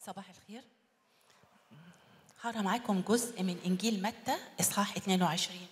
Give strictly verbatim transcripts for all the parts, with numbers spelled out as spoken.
صباح الخير. هقرا معاكم جزء من إنجيل متى إصحاح اثنين وعشرين.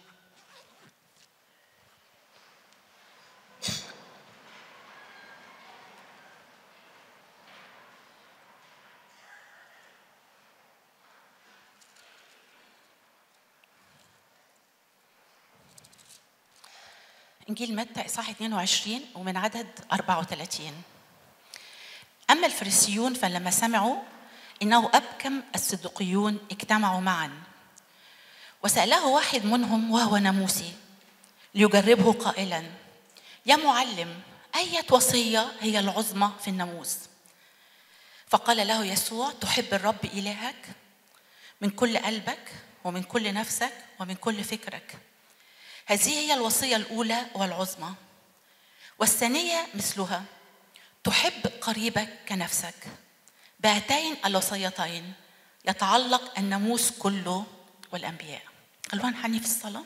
إنجيل متى إصحاح اثنين وعشرين ومن عدد أربعة وثلاثين. أما الفريسيون فلما سمعوا إنه أبكم الصدوقيون اجتمعوا معا، وسأله واحد منهم وهو ناموسي ليجربه قائلا: يا معلم، أية وصية هي العظمى في الناموس؟ فقال له يسوع: تحب الرب إلهك من كل قلبك ومن كل نفسك ومن كل فكرك. هذه هي الوصية الأولى والعظمى، والثانية مثلها: تحب قريبك كنفسك. بهاتين الوصيتين يتعلق الناموس كله والأنبياء. خلونا نحني في الصلاة.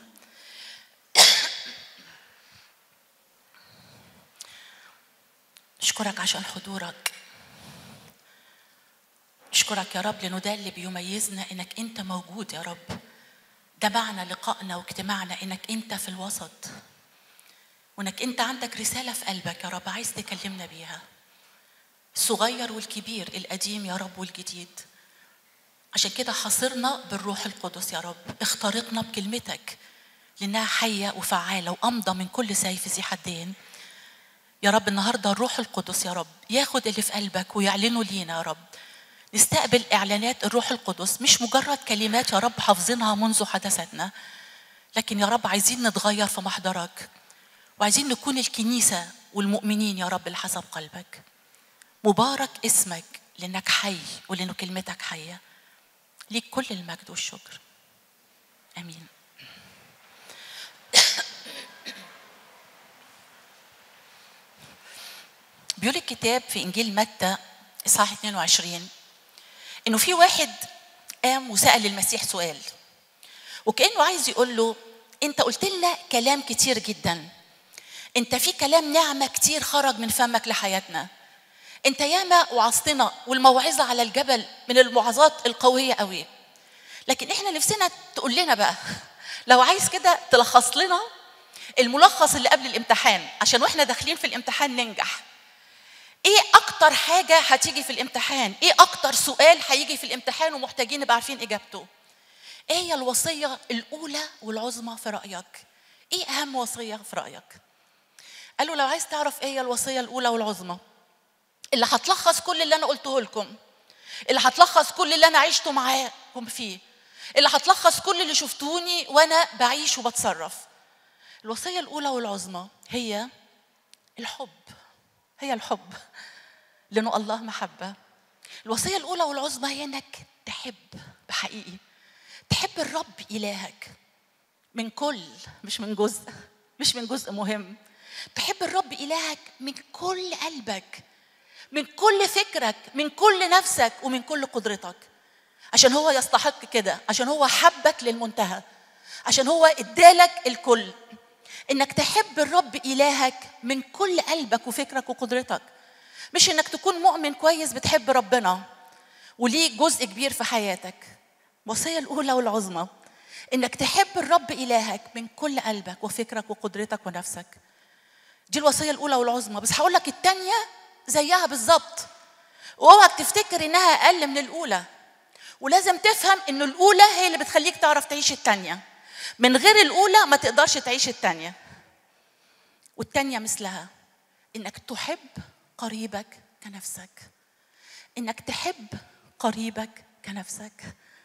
نشكرك عشان حضورك، نشكرك يا رب لأنه ده اللي بيميزنا، إنك أنت موجود يا رب. ده معنى لقائنا واجتماعنا، إنك أنت في الوسط، وإنك أنت عندك رسالة في قلبك يا رب عايز تكلمنا بيها، الصغير والكبير، القديم يا رب والجديد. عشان كده حاصرنا بالروح القدس يا رب، اخترقنا بكلمتك لأنها حية وفعالة وأمضى من كل سيف ذي حدين. يا رب النهاردة الروح القدس يا رب ياخد اللي في قلبك ويعلنه لينا يا رب. نستقبل إعلانات الروح القدس، مش مجرد كلمات يا رب حافظينها منذ حدثتنا، لكن يا رب عايزين نتغير في محضرك، وعايزين نكون الكنيسة والمؤمنين يا رب اللي حسب قلبك. مبارك اسمك لأنك حي ولأنه كلمتك حية. ليك كل المجد والشكر، آمين. بيقول الكتاب في إنجيل متى إصحاح اثنين وعشرين إنه في واحد قام وسأل المسيح سؤال، وكأنه عايز يقول له: أنت قلت لنا كلام كتير جدا، أنت في كلام نعمة كتير خرج من فمك لحياتنا، أنت ياما وعظتنا، والموعظة على الجبل من الموعظات القوية قوي، لكن إحنا نفسنا تقول لنا بقى، لو عايز كده تلخص لنا الملخص اللي قبل الامتحان، عشان وإحنا داخلين في الامتحان ننجح. إيه أكتر حاجة هتيجي في الامتحان؟ إيه أكتر سؤال هيجي في الامتحان ومحتاجين نبقى عارفين إجابته؟ إيه هي الوصية الأولى والعظمى في رأيك؟ إيه أهم وصية في رأيك؟ قالوا لو عايز تعرف إيه هي الوصية الأولى والعظمى اللي هتلخص كل اللي أنا قلته لكم، اللي هتلخص كل اللي أنا عشته معاكم فيه، اللي هتلخص كل اللي شفتوني وأنا بعيش وبتصرف، الوصية الأولى والعظمى هي الحب. هي الحب، لأنه الله محبة. الوصية الأولى والعظمى هي إنك تحب بحقيقي، تحب الرب إلهك من كل، مش من جزء، مش من جزء مهم. تحب الرب إلهك من كل قلبك، من كل فكرك، من كل نفسك، ومن كل قدرتك، عشان هو يستحق كده، عشان هو حبك للمنتهى، عشان هو ادالك الكل. إنك تحب الرب إلهك من كل قلبك وفكرك وقدرتك، مش إنك تكون مؤمن كويس بتحب ربنا وليه جزء كبير في حياتك. الوصية الأولى والعظمى إنك تحب الرب إلهك من كل قلبك وفكرك وقدرتك ونفسك. دي الوصية الأولى والعظمى. بس هقول لك التانية زيها بالظبط، واوعك تفتكر إنها أقل من الأولى، ولازم تفهم إن الأولى هي اللي بتخليك تعرف تعيش التانية. من غير الأولى ما تقدرش تعيش التانية، والتانية مثلها إنك تحب قريبك كنفسك. إنك تحب قريبك كنفسك.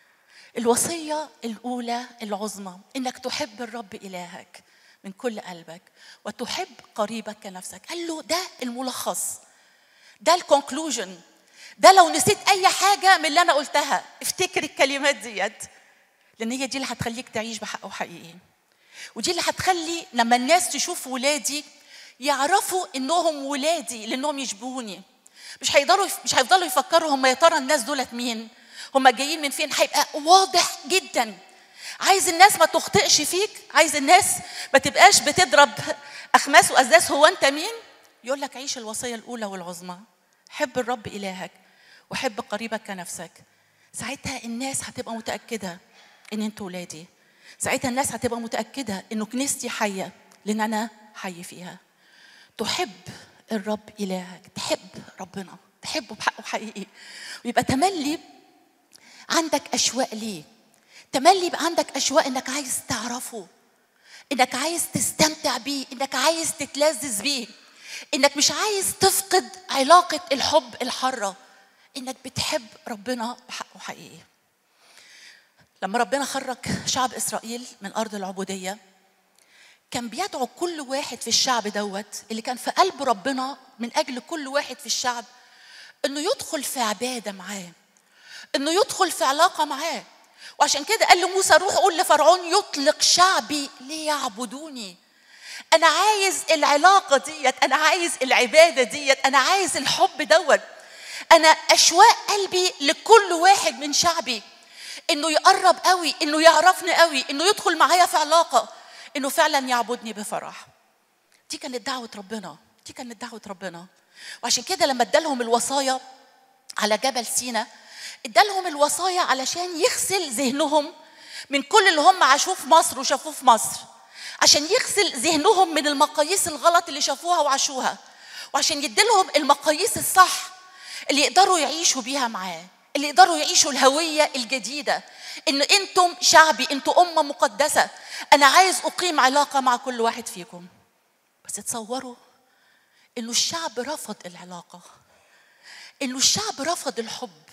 الوصية الأولى العظمى إنك تحب الرب إلهك من كل قلبك وتحب قريبك كنفسك. قال له ده الملخص، ده الكونكلوجن، ده لو نسيت أي حاجة من اللي أنا قلتها افتكر الكلمات ديت، لأن هي دي اللي هتخليك تعيش بحق وحقيقي، ودي اللي هتخلي لما الناس تشوف ولادي يعرفوا إنهم ولادي لأنهم يشبهوني. مش هيقدروا مش هيفضلوا يفكروا هم يا ترى الناس دولت مين، هم جايين من فين. هيبقى واضح جدا. عايز الناس ما تخطئش فيك، عايز الناس ما تبقاش بتضرب أخماس وأزاز هو أنت مين. يقول لك عيش الوصية الأولى والعظمى، حب الرب إلهك وحب قريبك كنفسك، ساعتها الناس هتبقى متأكدة إن أنتوا ولادي. ساعتها الناس هتبقى متأكدة إنه كنيستي حية لأن أنا حي فيها. تحب الرب إلهك، تحب ربنا، تحبه بحقه حقيقي، ويبقى تملي عندك أشواق ليه، تملي يبقى عندك أشواق إنك عايز تعرفه، إنك عايز تستمتع بيه، إنك عايز تتلذذ بيه، إنك مش عايز تفقد علاقة الحب الحارة، إنك بتحب ربنا بحقه حقيقي. لما ربنا خرج شعب إسرائيل من أرض العبودية كان بيدعو كل واحد في الشعب دوت اللي كان في قلب ربنا من أجل كل واحد في الشعب إنه يدخل في عبادة معاه، إنه يدخل في علاقة معاه. وعشان كده قال لموسى روح قول لفرعون يطلق شعبي ليعبدوني. أنا عايز العلاقة ديت، أنا عايز العبادة ديت، أنا عايز الحب دوت. أنا أشواق قلبي لكل واحد من شعبي إنه يقرب قوي، إنه يعرفني قوي، إنه يدخل معايا في علاقة، إنه فعلا يعبدني بفرح. دي كانت دعوة ربنا، دي كانت دعوة ربنا. وعشان كده لما ادالهم الوصايا على جبل سينا ادالهم الوصايا علشان يغسل ذهنهم من كل اللي هم عاشوه في مصر وشافوه في مصر، عشان يغسل ذهنهم من المقاييس الغلط اللي شافوها وعاشوها، وعشان يديلهم المقاييس الصح اللي يقدروا يعيشوا بيها معاه، اللي يقدروا يعيشوا الهوية الجديدة، إن أنتم شعبي، أنتم أمة مقدسة، أنا عايز أقيم علاقة مع كل واحد فيكم. بس تصوروا إنه الشعب رفض العلاقة، إنه الشعب رفض الحب،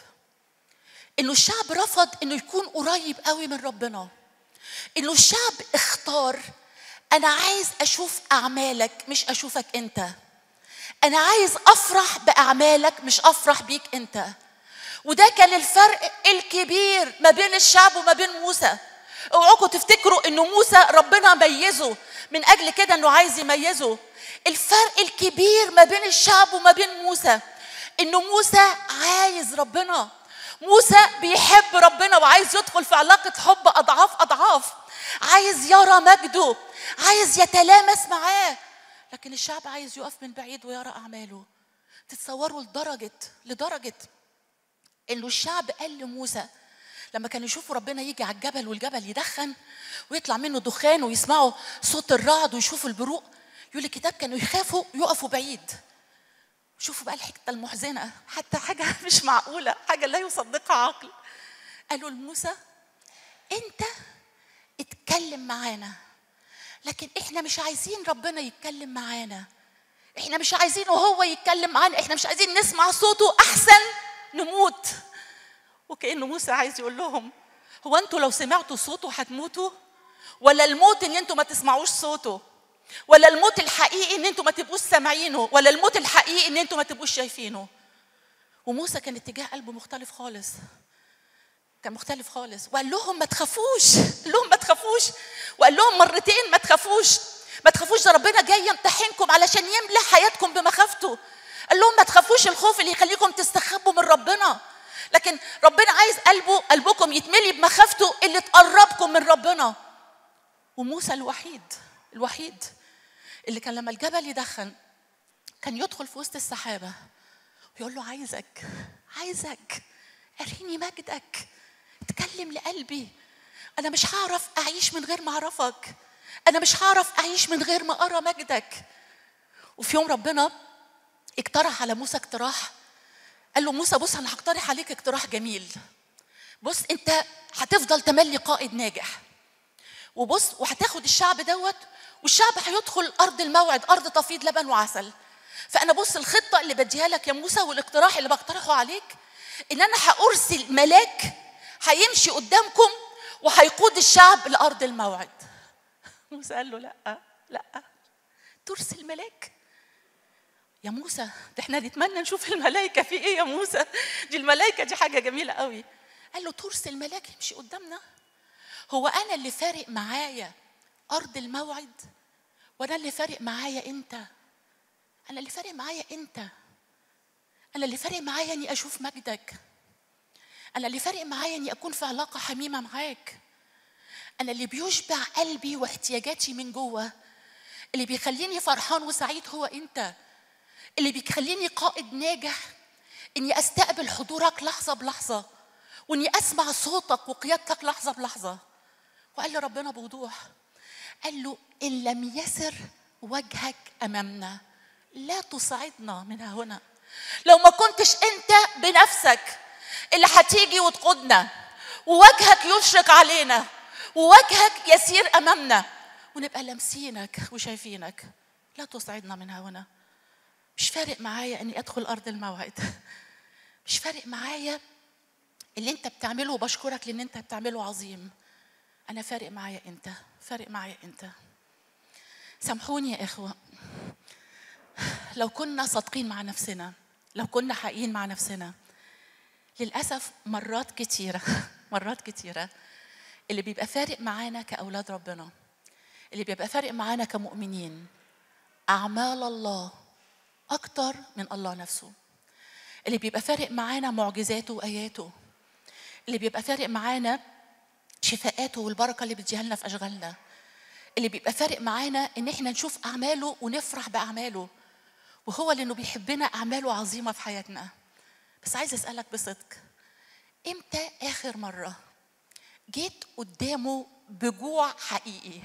إنه الشعب رفض إنه يكون قريب قوي من ربنا، إنه الشعب اختار أنا عايز أشوف أعمالك مش أشوفك أنت، أنا عايز أفرح بأعمالك مش أفرح بيك أنت. وده كان الفرق الكبير ما بين الشعب وما بين موسى. اوعوا تفتكروا إنه موسى ربنا ميزه من أجل كده إنه عايز يميزه. الفرق الكبير ما بين الشعب وما بين موسى إنه موسى عايز ربنا، موسى بيحب ربنا وعايز يدخل في علاقة حب أضعاف أضعاف، عايز يرى مجده، عايز يتلامس معاه. لكن الشعب عايز يقف من بعيد ويرى أعماله. تتصوروا لدرجة لدرجة إنه الشعب قال لموسى لما كانوا يشوفوا ربنا يجي على الجبل والجبل يدخن ويطلع منه دخان ويسمعوا صوت الرعد ويشوفوا البروق، يقول الكتاب كانوا يخافوا يقفوا بعيد. شوفوا بقى الحتة المحزنة، حتى حاجة مش معقولة، حاجة لا يصدقها عقل. قالوا لموسى أنت اتكلم معانا، لكن إحنا مش عايزين ربنا يتكلم معانا، إحنا مش عايزينه هو يتكلم معانا، إحنا مش عايزين نسمع صوته، أحسن نموت. وكأنه موسى عايز يقول لهم هو أنتوا لو سمعتوا صوته هتموتوا؟ ولا الموت إن أنتوا ما تسمعوش صوته؟ ولا الموت الحقيقي إن أنتوا ما تبقوش سامعينه؟ ولا الموت الحقيقي إن أنتوا ما تبقوش شايفينه؟ وموسى كان اتجاه قلبه مختلف خالص، كان مختلف خالص. وقال لهم ما تخافوش، قال لهم ما تخافوش، وقال لهم مرتين ما تخافوش، ما تخافوش، ده ربنا جاي يمتحنكم علشان يملى حياتكم بمخافته. قال لهم ما تخافوش الخوف اللي يخليكم تستخبوا من ربنا، لكن ربنا عايز قلبه قلبكم يتملي بمخافته اللي تقربكم من ربنا. وموسى الوحيد الوحيد اللي كان لما الجبل يدخن كان يدخل في وسط السحابة ويقول له عايزك عايزك أريني مجدك، اتكلم لقلبي، أنا مش هعرف أعيش من غير ما أعرفك، أنا مش هعرف أعيش من غير ما أرى مجدك. وفي يوم ربنا اقترح على موسى اقتراح، قال له موسى بص أنا هقترح عليك اقتراح جميل، بص أنت هتفضل تملي قائد ناجح، وبص وهتاخد الشعب دوت والشعب هيدخل أرض الموعد، أرض تفيض لبن وعسل. فأنا بص الخطة اللي بديها لك يا موسى والاقتراح اللي بقترحه عليك إن أنا هأرسل ملاك هيمشي قدامكم وهيقود الشعب لأرض الموعد. موسى قال له لا لا ترسل ملاك يا موسى؟ ده احنا نتمنى نشوف الملائكة في ايه يا موسى، دي الملائكة دي حاجة جميلة قوي. قال له ترسل ملاك يمشي قدامنا؟ هو أنا اللي فارق معايا أرض الموعد؟ وأنا اللي فارق معايا أنت؟ أنا اللي فارق معايا أنت، أنا اللي فارق معايا إني أشوف مجدك، أنا اللي فارق معايا إني أكون في علاقة حميمة معاك، أنا اللي بيشبع قلبي واحتياجاتي من جوه، اللي بيخليني فرحان وسعيد هو أنت، اللي بيخليني قائد ناجح، إني أستقبل حضورك لحظة بلحظة، وإني أسمع صوتك وقيادتك لحظة بلحظة. وقال لي ربنا بوضوح، قال له إن لم يسر وجهك أمامنا لا تصعدنا من هنا. لو ما كنتش أنت بنفسك اللي هتيجي وتقودنا، ووجهك يشرق علينا، ووجهك يسير أمامنا، ونبقى لامسينك وشايفينك، لا تصعدنا من هنا. مش فارق معايا أني أدخل أرض الموعد، مش فارق معايا اللي أنت بتعمله، وبشكرك لأن أنت بتعمله عظيم. أنا فارق معايا أنت، فارق معايا أنت. سامحوني يا إخوة، لو كنا صادقين مع نفسنا، لو كنا حقيقيين مع نفسنا، للأسف مرات كتيرة مرات كتيرة اللي بيبقى فارق معانا كأولاد ربنا، اللي بيبقى فارق معانا كمؤمنين، أعمال الله أكتر من الله نفسه. اللي بيبقى فارق معانا معجزاته وآياته، اللي بيبقى فارق معانا شفاءاته والبركة اللي بتجيها لنا في أشغالنا، اللي بيبقى فارق معانا إن إحنا نشوف أعماله ونفرح بأعماله، وهو لأنه بيحبنا أعماله عظيمة في حياتنا. بس عايز أسألك بصدق، إمتى آخر مرة جيت قدامه بجوع حقيقي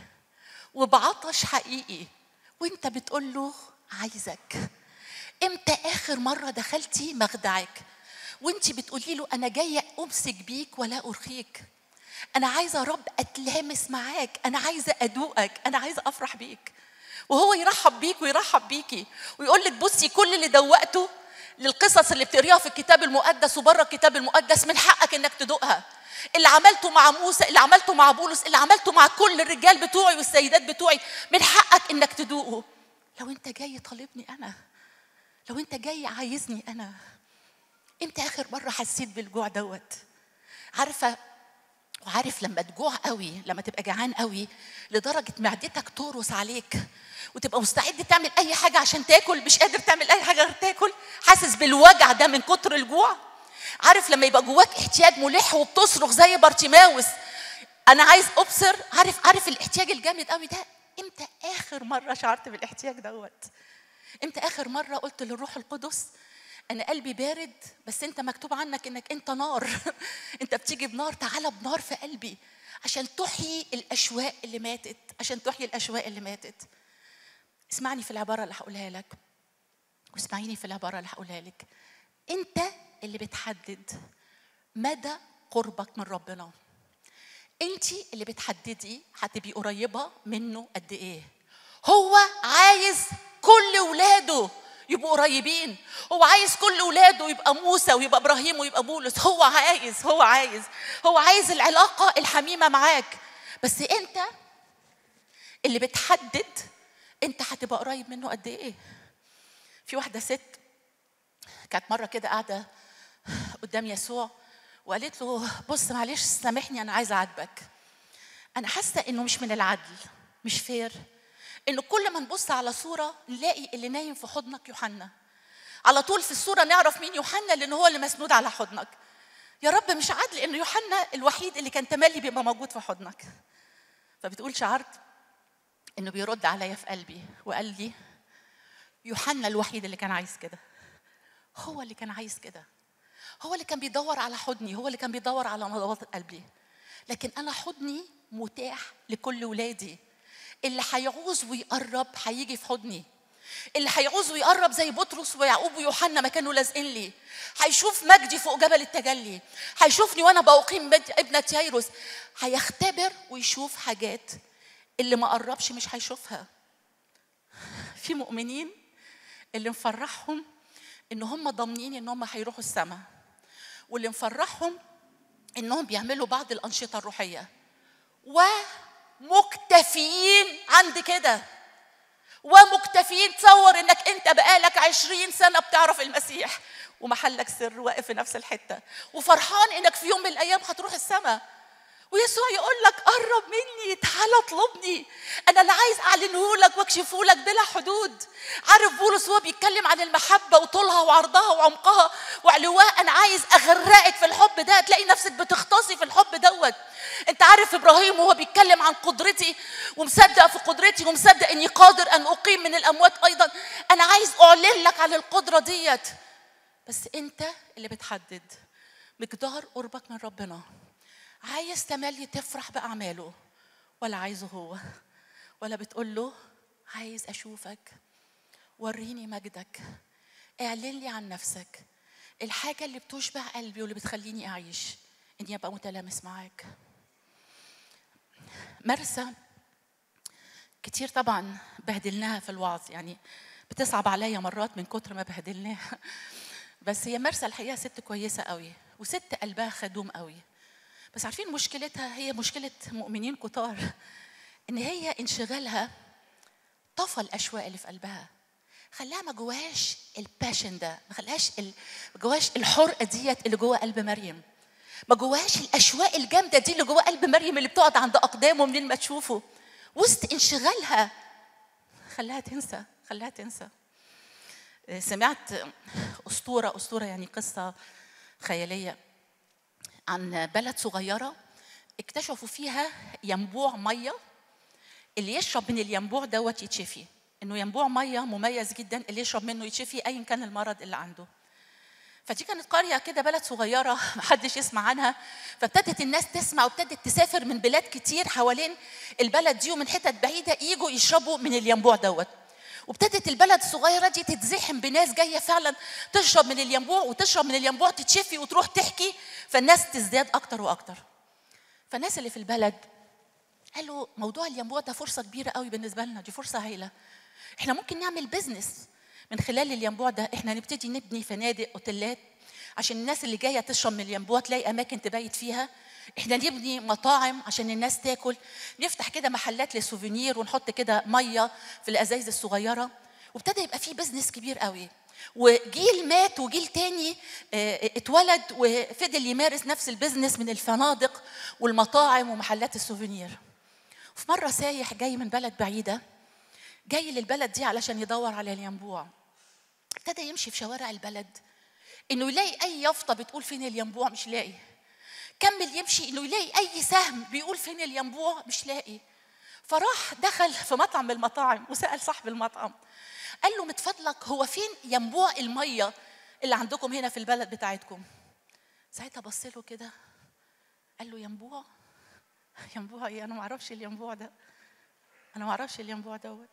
وبعطش حقيقي وإنت بتقول له عايزك؟ إمتى آخر مرة دخلتي مخدعك وإنت بتقولي له أنا جاية أمسك بيك ولا أرخيك، أنا عايزة رب أتلامس معاك، أنا عايزة أدوقك، أنا عايزة أفرح بيك، وهو يرحب بيك ويرحب بيكي ويقول لك بصي كل اللي دوقته للقصص اللي بتقريها في الكتاب المقدس وبره الكتاب المقدس من حقك إنك تدوقها. اللي عملته مع موسى، اللي عملته مع بولس، اللي عملته مع كل الرجال بتوعي والسيدات بتوعي، من حقك إنك تدوقه. لو أنت جاي طالبني أنا، لو أنت جاي عايزني أنا. إمتى آخر مرة حسيت بالجوع دوت؟ عارفة وعارف لما تجوع قوي، لما تبقى جعان قوي لدرجة معدتك تورس عليك وتبقى مستعد تعمل أي حاجة عشان تاكل، مش قادر تعمل أي حاجة غير تاكل، حاسس بالوجع ده من كتر الجوع. عارف لما يبقى جواك احتياج ملح وبتصرخ زي بارتيماوس أنا عايز أبصر؟ عارف عارف الاحتياج الجامد قوي ده؟ إمتى آخر مرة شعرت بالاحتياج دوت؟ إمتى آخر مرة قلت للروح القدس أنا قلبي بارد بس أنت مكتوب عنك إنك أنت نار أنت بتيجي بنار، تعالى بنار في قلبي عشان تحيي الأشواق اللي ماتت، عشان تحيي الأشواق اللي ماتت. اسمعني في العبارة اللي هقولها لك، واسمعيني في العبارة اللي هقولها لك. أنت اللي بتحدد مدى قربك من ربنا، أنت اللي بتحددي هتبقي قريبة منه قد إيه. هو عايز كل ولاده يبقوا قريبين، هو عايز كل ولاده يبقى موسى ويبقى إبراهيم ويبقى بولس، هو عايز هو عايز هو عايز العلاقة الحميمة معاك، بس أنت اللي بتحدد أنت هتبقى قريب منه قد إيه. في واحدة ست كانت مرة كده قاعدة قدام يسوع وقالت له بص معلش سامحني أنا عايزة أعاتبك، أنا حاسة إنه مش من العدل، مش فير إنه كل ما نبص على صورة نلاقي اللي نايم في حضنك يوحنا، على طول في الصورة نعرف مين يوحنا لأن هو اللي مسنود على حضنك. يا رب مش عدل إنه يوحنا الوحيد اللي كان تملي بيبقى موجود في حضنك. فبتقول شعرت إنه بيرد عليا في قلبي وقال لي يوحنا الوحيد اللي كان عايز كده، هو اللي كان عايز كده، هو اللي كان بيدور على حضني، هو اللي كان بيدور على نبضات قلبي. لكن أنا حضني متاح لكل ولادي، اللي هيعوز ويقرب هيجي في حضني، اللي هيعوز ويقرب زي بطرس ويعقوب ويوحنا ما كانوا لازقين لي، هيشوف مجدي فوق جبل التجلي، هيشوفني وانا بقيم ابنة يايروس، هيختبر ويشوف حاجات اللي ما قربش مش هيشوفها. في مؤمنين اللي مفرحهم ان هم ضامنين ان هم هيروحوا السماء، واللي مفرحهم انهم بيعملوا بعض الانشطه الروحيه ومكتفيين عند كده، ومكتفيين. تصور انك انت بقالك عشرين سنه بتعرف المسيح ومحلك سر واقف في نفس الحته وفرحان انك في يوم من الايام هتروح السماء، ويسوع يقول لك قرب مني، تعال اطلبني، انا اللي عايز اعلنه لك واكشفه لك بلا حدود. عارف بولس وهو بيتكلم عن المحبه وطولها وعرضها وعمقها وعلوها، انا عايز اغرقك في الحب ده، تلاقي نفسك بتغطسي في الحب دوت. انت عارف ابراهيم وهو بيتكلم عن قدرتي ومصدق في قدرتي ومصدق اني قادر ان اقيم من الاموات ايضا، انا عايز اعلن لك عن القدره ديت. بس انت اللي بتحدد مقدار قربك من ربنا. عايز تملي تفرح باعماله ولا عايزه هو؟ ولا بتقول له عايز اشوفك، وريني مجدك، اعلن لي عن نفسك، الحاجه اللي بتشبع قلبي واللي بتخليني اعيش اني ابقى متلامس معاك. مرسى كتير طبعا بهدلناها في الوعظ، يعني بتصعب عليا مرات من كتر ما بهدلناها، بس هي مرسى الحقيقه ست كويسه قوي وست قلبها خدوم قوي. بس عارفين مشكلتها؟ هي مشكله مؤمنين كتار، ان هي انشغالها طفى الاشواق اللي في قلبها، خلاها ما جواهاش الباشن ده، ما خلاهاش ال... ما جواهاش الحرقه ديت اللي جوه قلب مريم، ما جواهاش الاشواق الجامده دي اللي جوه قلب مريم اللي بتقعد عند اقدامه منين ما تشوفه. وسط انشغالها خلاها تنسى، خلاها تنسى. سمعت اسطوره، اسطوره يعني قصه خياليه عن بلد صغيره اكتشفوا فيها ينبوع ميه، اللي يشرب من الينبوع دوت يتشفي، انه ينبوع ميه مميز جدا اللي يشرب منه يتشفي ايا كان المرض اللي عنده. فدي كانت قريه كده، بلد صغيره محدش يسمع عنها، فابتدت الناس تسمع وابتدت تسافر من بلاد كتير حوالين البلد دي ومن حتت بعيده يجوا يشربوا من الينبوع دوت. وابتدت البلد الصغيره دي تتزحم بناس جايه فعلا تشرب من الينبوع، وتشرب من الينبوع تتشفي وتروح تحكي، فالناس تزداد اكتر واكتر. فالناس اللي في البلد قالوا موضوع الينبوع ده فرصه كبيره قوي بالنسبه لنا، دي فرصه هايله، احنا ممكن نعمل بزنس من خلال الينبوع ده، احنا نبتدي نبني فنادق اوتيلات عشان الناس اللي جايه تشرب من الينبوع تلاقي اماكن تبيت فيها، احنا نبني مطاعم عشان الناس تاكل، نفتح كده محلات للسوفينير ونحط كده ميه في الازايز الصغيره، وابتدى يبقى فيه بزنس كبير قوي. وجيل مات وجيل تاني اتولد وفضل يمارس نفس البزنس من الفنادق والمطاعم ومحلات السوفينير. في مره سايح جاي من بلد بعيده، جاي للبلد دي علشان يدور على الينبوع، ابتدى يمشي في شوارع البلد انه يلاقي اي يافطه بتقول فين الينبوع، مش لاقي. كمل يمشي انه يلاقي اي سهم بيقول فين الينبوع، مش لاقي. فراح دخل في مطعم من المطاعم وسال صاحب المطعم، قال له متفضلك هو فين ينبوع الميه اللي عندكم هنا في البلد بتاعتكم؟ ساعتها بص له كده قال له ينبوع؟ ينبوع ايه؟ انا ما اعرفش الينبوع ده، انا ما اعرفش الينبوع دوت.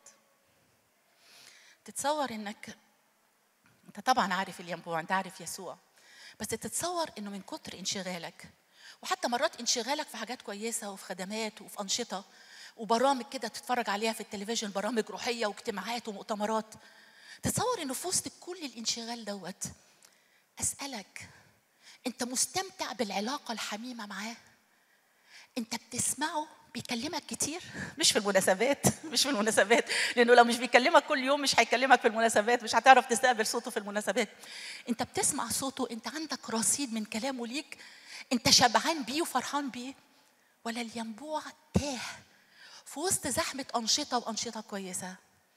تتصور انك انت طبعا عارف الينبوع، انت عارف يسوع، بس تتصور انه من كتر انشغالك، وحتى مرات انشغالك في حاجات كويسه وفي خدمات وفي انشطه وبرامج كده تتفرج عليها في التلفزيون، برامج روحيه واجتماعات ومؤتمرات، تتصور انه في وسط كل الانشغال دوت اسالك انت مستمتع بالعلاقه الحميمه معاه؟ انت بتسمعه بيكلمك كتير؟ مش في المناسبات، مش في المناسبات، لانه لو مش بيكلمك كل يوم مش هيكلمك في المناسبات، مش هتعرف تستقبل صوته في المناسبات. انت بتسمع صوته، انت عندك رصيد من كلامه ليك، انت شبعان بيه وفرحان بيه، ولا الينبوع تاه في وسط زحمه انشطه وانشطه كويسه؟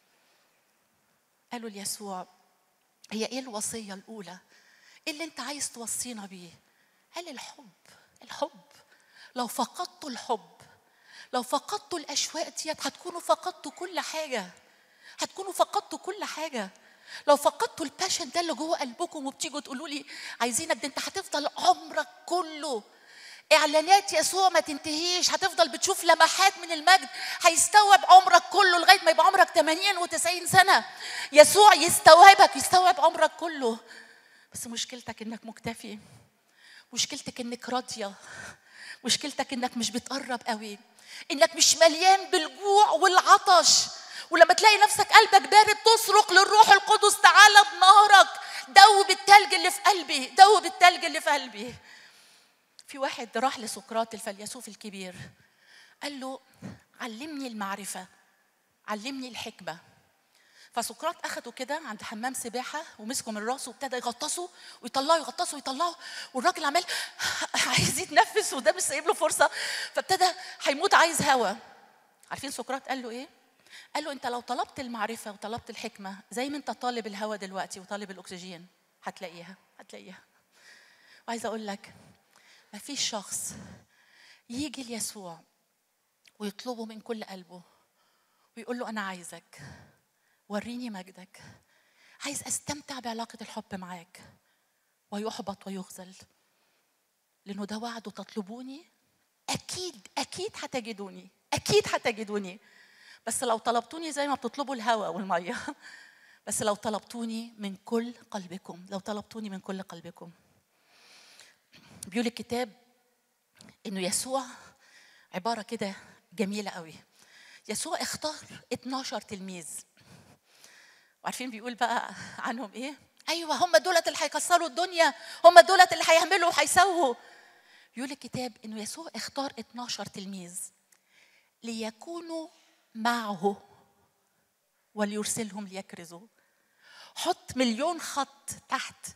قالوا ليسوع هي ايه الوصيه الاولى؟ ايه اللي انت عايز توصينا بيه؟ قال الحب. الحب، لو فقدتوا الحب، لو فقدتوا الاشواق ديت هتكونوا فقدتوا كل حاجه، هتكونوا فقدتوا كل حاجه. لو فقدتوا الباشن ده اللي جوه قلبكم وبتيجوا تقولوا لي عايزينك، ده انت هتفضل عمرك كله اعلانات يسوع ما تنتهيش، هتفضل بتشوف لمحات من المجد، هيستوعب عمرك كله لغايه ما يبقى عمرك ثمانين وتسعين سنه. يسوع يستوعبك، يستوعب عمرك كله، بس مشكلتك انك مكتفي، مشكلتك انك راضيه، مشكلتك انك مش بتقرب قوي، انك مش مليان بالجوع والعطش، ولما تلاقي نفسك قلبك بارد تصرخ للروح القدس تعالى بنارك دوب التلج اللي في قلبي، دوب التلج اللي في قلبي. في واحد راح لسقراط الفيلسوف الكبير قال له علمني المعرفة، علمني الحكمة. فسقراط أخده كده عند حمام سباحة ومسكه من راسه وابتدى يغطسه ويطلعه يغطسه ويطلعه، والراجل عمال عايز يتنفس وده مش سايب له فرصة، فابتدى هيموت عايز هوا. عارفين سقراط قال له إيه؟ قال له أنت لو طلبت المعرفة وطلبت الحكمة زي ما أنت طالب الهوا دلوقتي وطالب الأكسجين هتلاقيها، هتلاقيها. وعايزة أقول لك ما فيش شخص يجي ليسوع ويطلبه من كل قلبه ويقول له أنا عايزك، وريني مجدك، عايز أستمتع بعلاقة الحب معاك، ويحبط ويخذل، لأنه ده وعده تطلبوني أكيد أكيد هتجدوني، أكيد هتجدوني، بس لو طلبتوني زي ما بتطلبوا الهواء والمية، بس لو طلبتوني من كل قلبكم، لو طلبتوني من كل قلبكم. بيقول الكتاب إنه يسوع عبارة كده جميلة قوي. يسوع اختار اتناشر تلميذ، وعارفين بيقول بقى عنهم إيه؟ أيوة هم دولت اللي هيكسروا الدنيا، هم دولت اللي هيعملوا وهيسووا. يقول الكتاب إنه يسوع اختار اتناشر تلميذ ليكونوا معه وليرسلهم ليكرزوا. حط مليون خط تحت،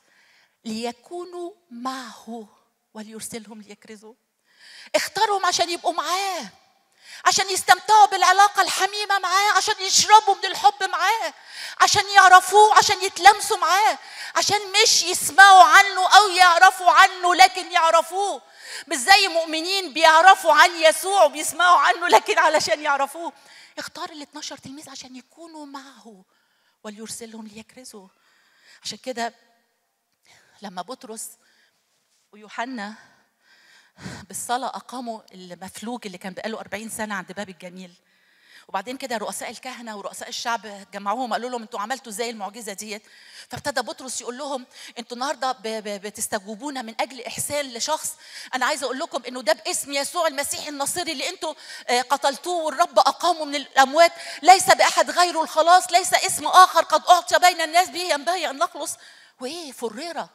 ليكونوا معه وليرسلهم ليكرزوا. اختارهم عشان يبقوا معاه، عشان يستمتعوا بالعلاقة الحميمة معاه، عشان يشربوا من الحب معاه، عشان يعرفوه، عشان يتلمسوا معاه، عشان مش يسمعوا عنه أو يعرفوا عنه لكن يعرفوه. مش زي مؤمنين بيعرفوا عن يسوع وبيسمعوا عنه لكن علشان يعرفوه. اختار ال اتناشر تلميذ عشان يكونوا معه وليرسلهم ليكرزوا. عشان كده لما بطرس ويوحنا بالصلاة أقاموا المفلوج اللي كان بقاله أربعين سنة عند باب الجميل، وبعدين كده رؤساء الكهنة ورؤساء الشعب جمعوهم قالوا لهم انتوا عملتوا ازاي المعجزة ديت؟ فابتدى بطرس يقول لهم انتوا النهارده بتستجوبونا من أجل إحسان لشخص. أنا عايزة أقول لكم إنه ده باسم يسوع المسيح الناصري اللي انتوا قتلتوه والرب أقامه من الأموات، ليس بأحد غيره الخلاص، ليس اسم آخر قد أعطي بين الناس به ينبغي أن نخلص. وإيه فريرة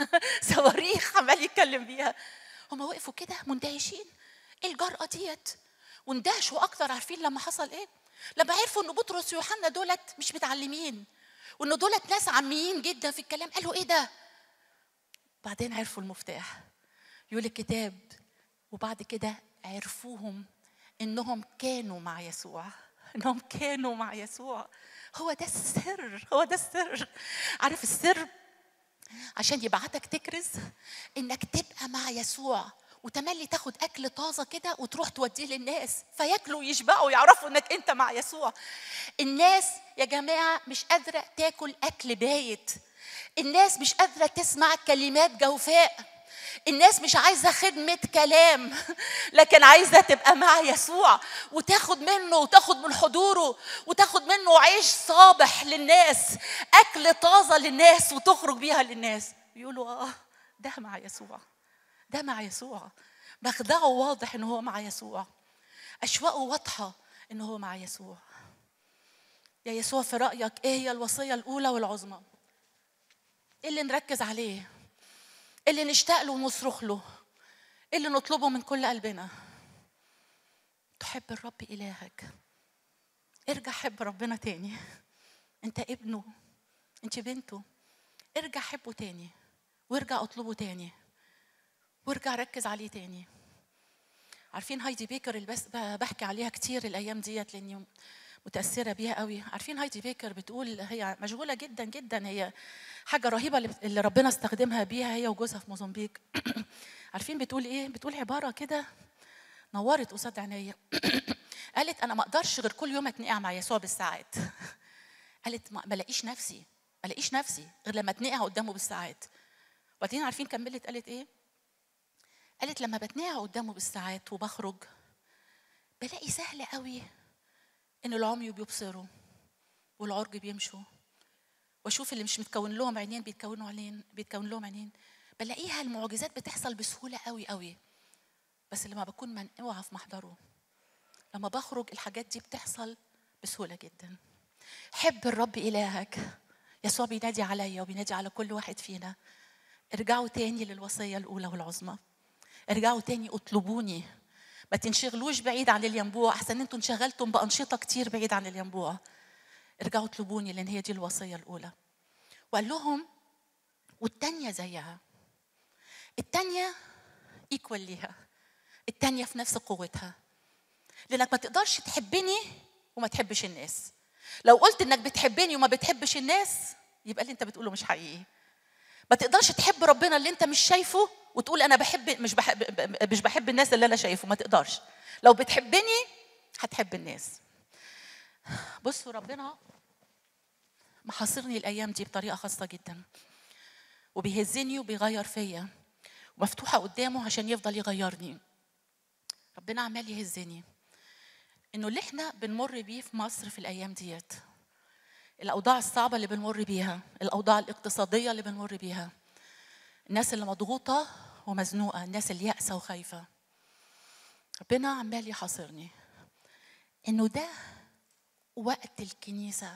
صواريخ عمال يتكلم بيها. هم وقفوا كده مندهشين، ايه الجرأة ديت؟ واندهشوا اكتر. عارفين لما حصل ايه؟ لما عرفوا ان بطرس ويوحنا دولت مش متعلمين، وان دولت ناس عاميين جدا في الكلام، قالوا ايه ده؟ بعدين عرفوا المفتاح. يقول الكتاب وبعد كده عرفوهم انهم كانوا مع يسوع، انهم كانوا مع يسوع. هو ده السر، هو ده السر. عارف السر عشان يبعتك تكرز؟ انك تبقى مع يسوع وتملي تاخد اكل طازه كده وتروح توديه للناس فياكلوا ويشبعوا ويعرفوا انك انت مع يسوع. الناس يا جماعه مش قادره تاكل اكل بايت، الناس مش قادره تسمع كلمات جوفاء، الناس مش عايزه خدمه كلام لكن عايزه تبقى مع يسوع وتاخد منه وتاخد من حضوره وتاخد منه عيش صابح للناس، اكل طازه للناس وتخرج بيها للناس. يقولوا اه ده مع يسوع، ده مع يسوع. مخدعه واضح ان هو مع يسوع، اشواقه واضحه ان هو مع يسوع. يا يسوع في رايك ايه هي الوصيه الاولى والعظمى؟ ايه اللي نركز عليه؟ ايه اللي نشتاق له ونصرخ له؟ ايه اللي نطلبه من كل قلبنا؟ تحب الرب الهك. ارجع حب ربنا تاني، انت ابنه، انت بنته. ارجع حبه تاني وارجع اطلبه تاني وارجع ركز عليه تاني. عارفين هايدي بيكر اللي بس بحكي عليها كتير الايام ديت لاني متاثره بيها قوي؟ عارفين هايدي بيكر بتقول هي مشغوله جدا جدا، هي حاجه رهيبه اللي ربنا استخدمها بيها هي وجوزها في موزمبيق. عارفين بتقول ايه؟ بتقول عباره كده نورت قصاد عينيا. قالت انا ما اقدرش غير كل يوم اتنقع مع يسوع بالساعات. قالت ما الاقيش نفسي ما الاقيش نفسي غير لما اتنقع قدامه بالساعات. وبعدين عارفين كملت قالت ايه؟ قالت لما بتنقع قدامه بالساعات وبخرج بلاقي سهل قوي ان العمي بيبصروا والعرج بيمشوا، واشوف اللي مش متكون لهم عينين بيتكونوا عينين بيتكون لهم عينين. بلاقيها المعجزات بتحصل بسهوله قوي قوي، بس لما بكون منقوعه في محضره، لما بخرج الحاجات دي بتحصل بسهوله جدا. حب الرب الهك. يسوع بينادي عليا وبينادي على كل واحد فينا، ارجعوا تاني للوصيه الاولى والعظمى، ارجعوا تاني اطلبوني. ما تنشغلوش بعيد عن الينبوع، احسن انتوا انشغلتم بانشطه كتير بعيد عن الينبوع. ارجعوا اطلبوني لان هي دي الوصيه الاولى. وقال لهم والتانيه زيها، التانيه ايكوال ليها، التانيه في نفس قوتها. لانك ما تقدرش تحبني وما تحبش الناس. لو قلت انك بتحبني وما بتحبش الناس يبقى اللي انت بتقوله مش حقيقي. ما تقدرش تحب ربنا اللي انت مش شايفه وتقول انا بحب مش بحب مش بحب الناس اللي انا شايفه. ما تقدرش. لو بتحبني هتحب الناس. بصوا ربنا محاصرني الايام دي بطريقه خاصه جدا، وبيهزني وبيغير فيا ومفتوحة قدامه عشان يفضل يغيرني. ربنا عمال يهزني إنه اللي إحنا بنمر بيه في مصر في الأيام ديت، الأوضاع الصعبة اللي بنمر بيها، الأوضاع الاقتصادية اللي بنمر بيها، الناس اللي مضغوطة ومزنوقة، الناس اللي يأسة وخايفة، ربنا عمال يحاصرني إنه ده وقت الكنيسة،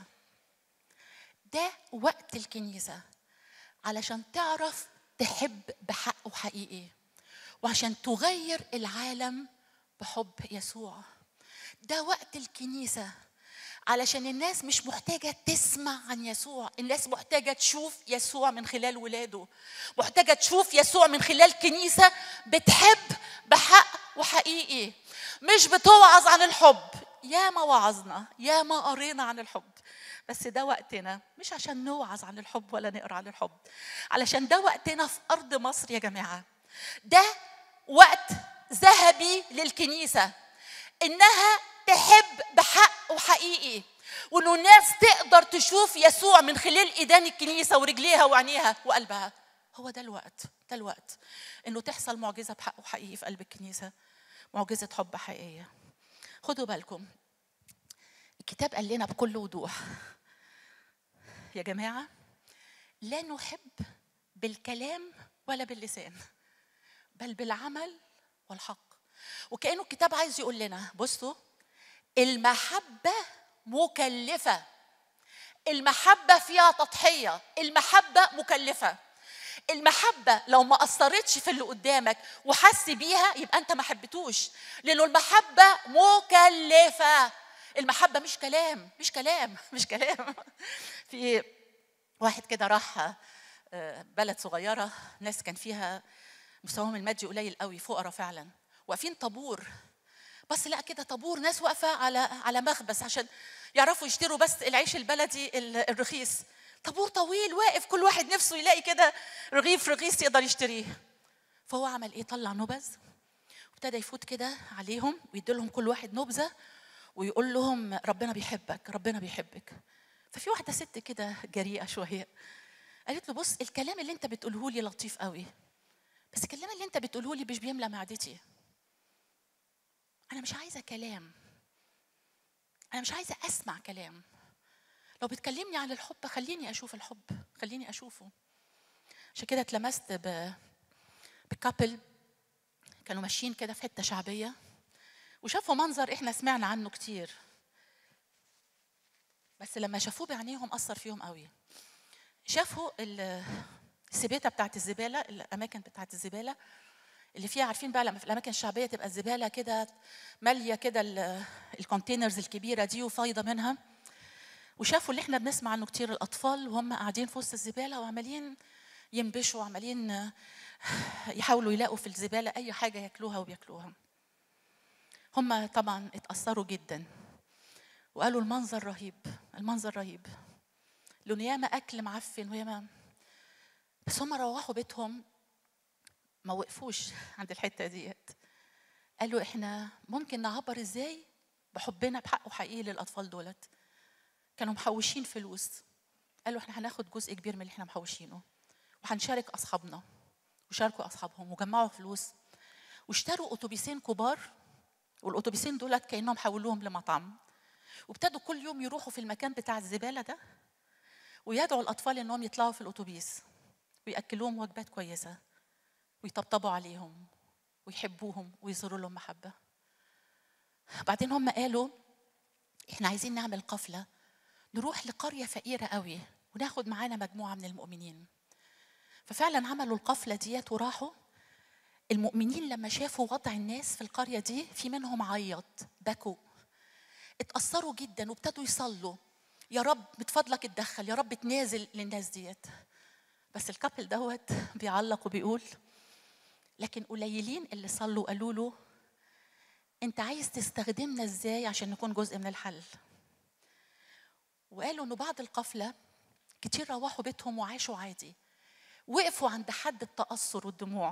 ده وقت الكنيسة علشان تعرف تحب بحق وحقيقي، وعشان تغير العالم بحب يسوع. ده وقت الكنيسة علشان الناس مش محتاجة تسمع عن يسوع، الناس محتاجة تشوف يسوع من خلال ولاده، محتاجة تشوف يسوع من خلال كنيسة بتحب بحق وحقيقي، مش بتوعظ عن الحب. يا ما وعظنا، يا ما قرينا عن الحب، بس ده وقتنا مش عشان نوعظ عن الحب ولا نقرأ عن الحب، علشان ده وقتنا في أرض مصر يا جماعة. ده وقت ذهبي للكنيسة إنها تحب بحق وحقيقي، وإنه الناس تقدر تشوف يسوع من خلال إيدان الكنيسة ورجليها وعينيها وقلبها. هو ده الوقت، ده الوقت إنه تحصل معجزة بحق وحقيقي في قلب الكنيسة، معجزة حب حقيقية. خدوا بالكم، الكتاب قال لنا بكل وضوح يا جماعة، لا نحب بالكلام ولا باللسان، بل بالعمل والحق. وكأنه الكتاب عايز يقول لنا بصوا، المحبة مكلفة، المحبة فيها تضحية، المحبة مكلفة. المحبة لو ما أثرتش في اللي قدامك وحس بيها يبقى أنت ما حبيتوش، لأنه المحبة مكلفة. المحبة مش كلام، مش كلام، مش كلام. في واحد كده راح بلد صغيرة، ناس كان فيها مستواهم المادي قليل قوي، فقراء فعلا، واقفين طابور، بس لا كده طابور ناس واقفة على على مخبز عشان يعرفوا يشتروا بس العيش البلدي الرخيص. طابور طويل واقف، كل واحد نفسه يلاقي كده رغيف رغيف يقدر يشتريه. فهو عمل ايه؟ طلع نبذ وابتدى يفوت كده عليهم ويدي لهم كل واحد نبذة ويقول لهم ربنا بيحبك، ربنا بيحبك. ففي واحدة ست كده جريئة شوية قالت له بص، الكلام اللي انت بتقوله لي لطيف قوي، بس الكلام اللي انت بتقوله لي مش بيملى معدتي. انا مش عايزة كلام، انا مش عايزة اسمع كلام. لو بتكلمني عن الحب خليني اشوف الحب، خليني اشوفه. عشان كده اتلمست ب بكابل كانوا ماشيين كده في حتة شعبية وشافوا منظر احنا سمعنا عنه كتير، بس لما شافوه بعينيهم أثر فيهم قوي. شافوا السبيتة بتاعت الزبالة، الأماكن بتاعت الزبالة اللي فيها، عارفين بقى لما في الأماكن الشعبية تبقى الزبالة كده مالية كده الكونتينرز الكبيرة دي وفايضة منها. وشافوا اللي احنا بنسمع عنه كتير، الأطفال وهم قاعدين في وسط الزبالة وعمالين ينبشوا وعمالين يحاولوا يلاقوا في الزبالة أي حاجة ياكلوها وبياكلوها. هم طبعا اتأثروا جدا وقالوا المنظر رهيب، المنظر رهيب، لأنه ياما أكل معفن وياما. بس هم روحوا بيتهم ما وقفوش عند الحتة ديت، قالوا إحنا ممكن نعبر إزاي بحبنا بحق وحقيقي للأطفال دولت. كانوا محوشين فلوس، قالوا إحنا هناخد جزء كبير من اللي إحنا محوشينه وهنشارك أصحابنا، وشاركوا أصحابهم وجمعوا فلوس واشتروا أتوبيسين كبار، والأتوبيسين دولت كأنهم حولوهم لمطعم، وابتدوا كل يوم يروحوا في المكان بتاع الزبالة ده ويدعوا الأطفال إنهم يطلعوا في الأتوبيس ويأكلوهم وجبات كويسة ويطبطبوا عليهم ويحبوهم ويظهروا لهم محبة. بعدين هم قالوا إحنا عايزين نعمل قفلة نروح لقرية فقيرة قوي وناخد معانا مجموعة من المؤمنين. ففعلا عملوا القفلة ديت وراحوا. المؤمنين لما شافوا وضع الناس في القرية دي، في منهم عيط، بكوا، اتأثروا جدا وابتدوا يصلوا، يا رب بتفضلك اتدخل، يا رب تنازل للناس ديت. بس الكابل دوت بيعلق وبيقول لكن قليلين اللي صلوا وقالوا له انت عايز تستخدمنا ازاي عشان نكون جزء من الحل. وقالوا انه بعد القفلة كتير روحوا بيتهم وعاشوا عادي، وقفوا عند حد التأثر والدموع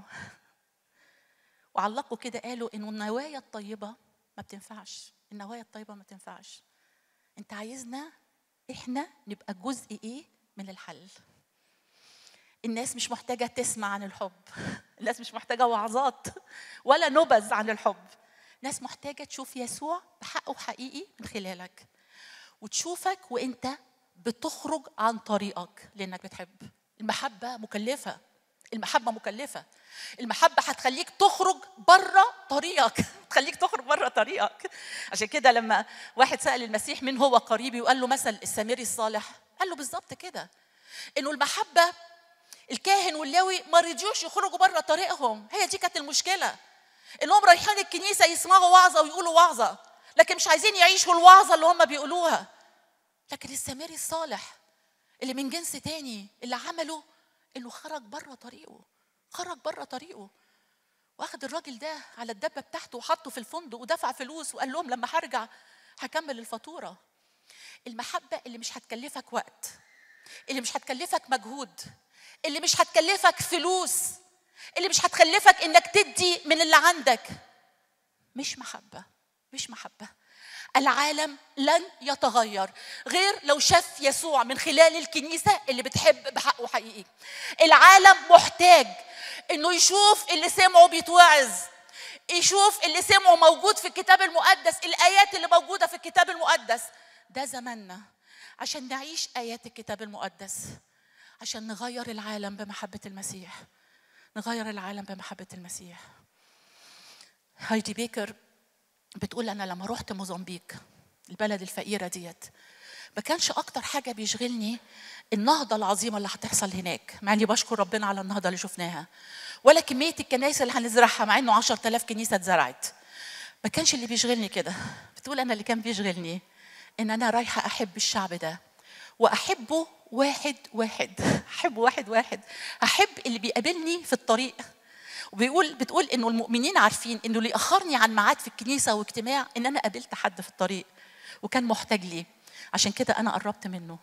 وعلقوا كده، قالوا انه النوايا الطيبة ما بتنفعش، النوايا الطيبة ما بتنفعش، انت عايزنا احنا نبقى جزء ايه من الحل. الناس مش محتاجة تسمع عن الحب، الناس مش محتاجة وعظات ولا نبذ عن الحب، الناس محتاجة تشوف يسوع بحقه حقيقي من خلالك، وتشوفك وانت بتخرج عن طريقك لانك بتحب. المحبة مكلفة، المحبة مكلفة، المحبة هتخليك تخرج بره طريقك، تخليك تخرج بره طريقك. عشان كده لما واحد سأل المسيح مين هو قريبي وقال له مثل السامري الصالح، قال له بالظبط كده، انه المحبة الكاهن واللاوي ما رضيوش يخرجوا بره طريقهم، هي دي كانت المشكلة، انهم رايحين الكنيسة يسمعوا وعظة ويقولوا وعظة، لكن مش عايزين يعيشوا الوعظة اللي هم بيقولوها. لكن السامري الصالح اللي من جنس تاني اللي عمله انه خرج بره طريقه، خرج بره طريقه، واخد الراجل ده على الدبه بتاعته وحطه في الفندق ودفع فلوس وقال لهم لما هرجع هكمل الفاتوره. المحبه اللي مش هتكلفك وقت، اللي مش هتكلفك مجهود، اللي مش هتكلفك فلوس، اللي مش هتكلفك انك تدي من اللي عندك، مش محبه، مش محبه. العالم لن يتغير غير لو شاف يسوع من خلال الكنيسة اللي بتحب بحقه حقيقي. العالم محتاج انه يشوف اللي سمعه بيتوعظ، يشوف اللي سمعه موجود في الكتاب المقدس، الآيات اللي موجودة في الكتاب المقدس. ده زماننا عشان نعيش آيات الكتاب المقدس، عشان نغير العالم بمحبة المسيح، نغير العالم بمحبة المسيح. هايدي بيكر بتقول أنا لما رحت موزمبيق البلد الفقيرة ديت، ما كانش أكتر حاجة بيشغلني النهضة العظيمة اللي هتحصل هناك، مع إني بشكر ربنا على النهضة اللي شفناها، ولا كمية الكنائس اللي هنزرعها مع إنه عشرة آلاف كنيسة اتزرعت. ما كانش اللي بيشغلني كده. بتقول أنا اللي كان بيشغلني إن أنا رايحة أحب الشعب ده وأحبه واحد واحد، أحبه واحد واحد، أحب اللي بيقابلني في الطريق. وبيقول بتقول انه المؤمنين عارفين انه اللي اخرني عن ميعاد في الكنيسه واجتماع ان انا قابلت حد في الطريق وكان محتاج لي، عشان كده انا قربت منه.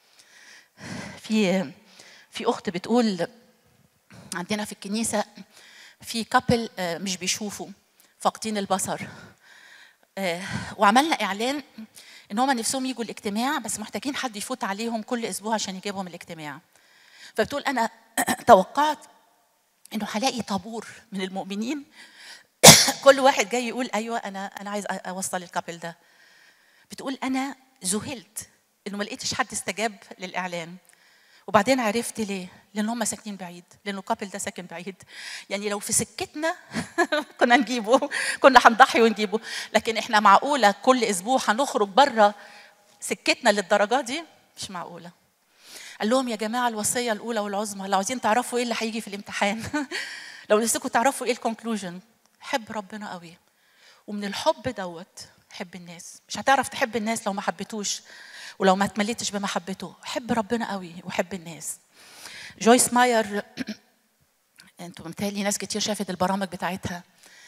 في في اخت بتقول عندنا في الكنيسه في كابل مش بيشوفوا، فاقدين البصر، وعملنا اعلان ان هم نفسهم يجوا الاجتماع بس محتاجين حد يفوت عليهم كل اسبوع عشان يجيبهم الاجتماع. فبتقول انا توقعت انه هلاقي طابور من المؤمنين كل واحد جاي يقول ايوه انا انا عايز اوصل الكابل ده. بتقول انا ذهلت انه ما لقيتش حد استجاب للاعلان، وبعدين عرفت ليه، لان هم ساكنين بعيد، لانه الكابل ده ساكن بعيد. يعني لو في سكتنا كنا نجيبه، كنا هنضحي ونجيبه، لكن احنا معقوله كل اسبوع هنخرج بره سكتنا للدرجه دي؟ مش معقوله. قال لهم يا جماعه الوصيه الاولى والعظمى لو عايزين تعرفوا ايه اللي هيجي في الامتحان لو نفسكم تعرفوا ايه الكونكلوجن، حب ربنا قوي، ومن الحب دوت حب الناس. مش هتعرف تحب الناس لو ما حبيتوش ولو ما اتمليتش بمحبته. حب ربنا قوي وحب الناس. جويس ماير انتوا متهيألي ناس كتير شافت البرامج بتاعتها،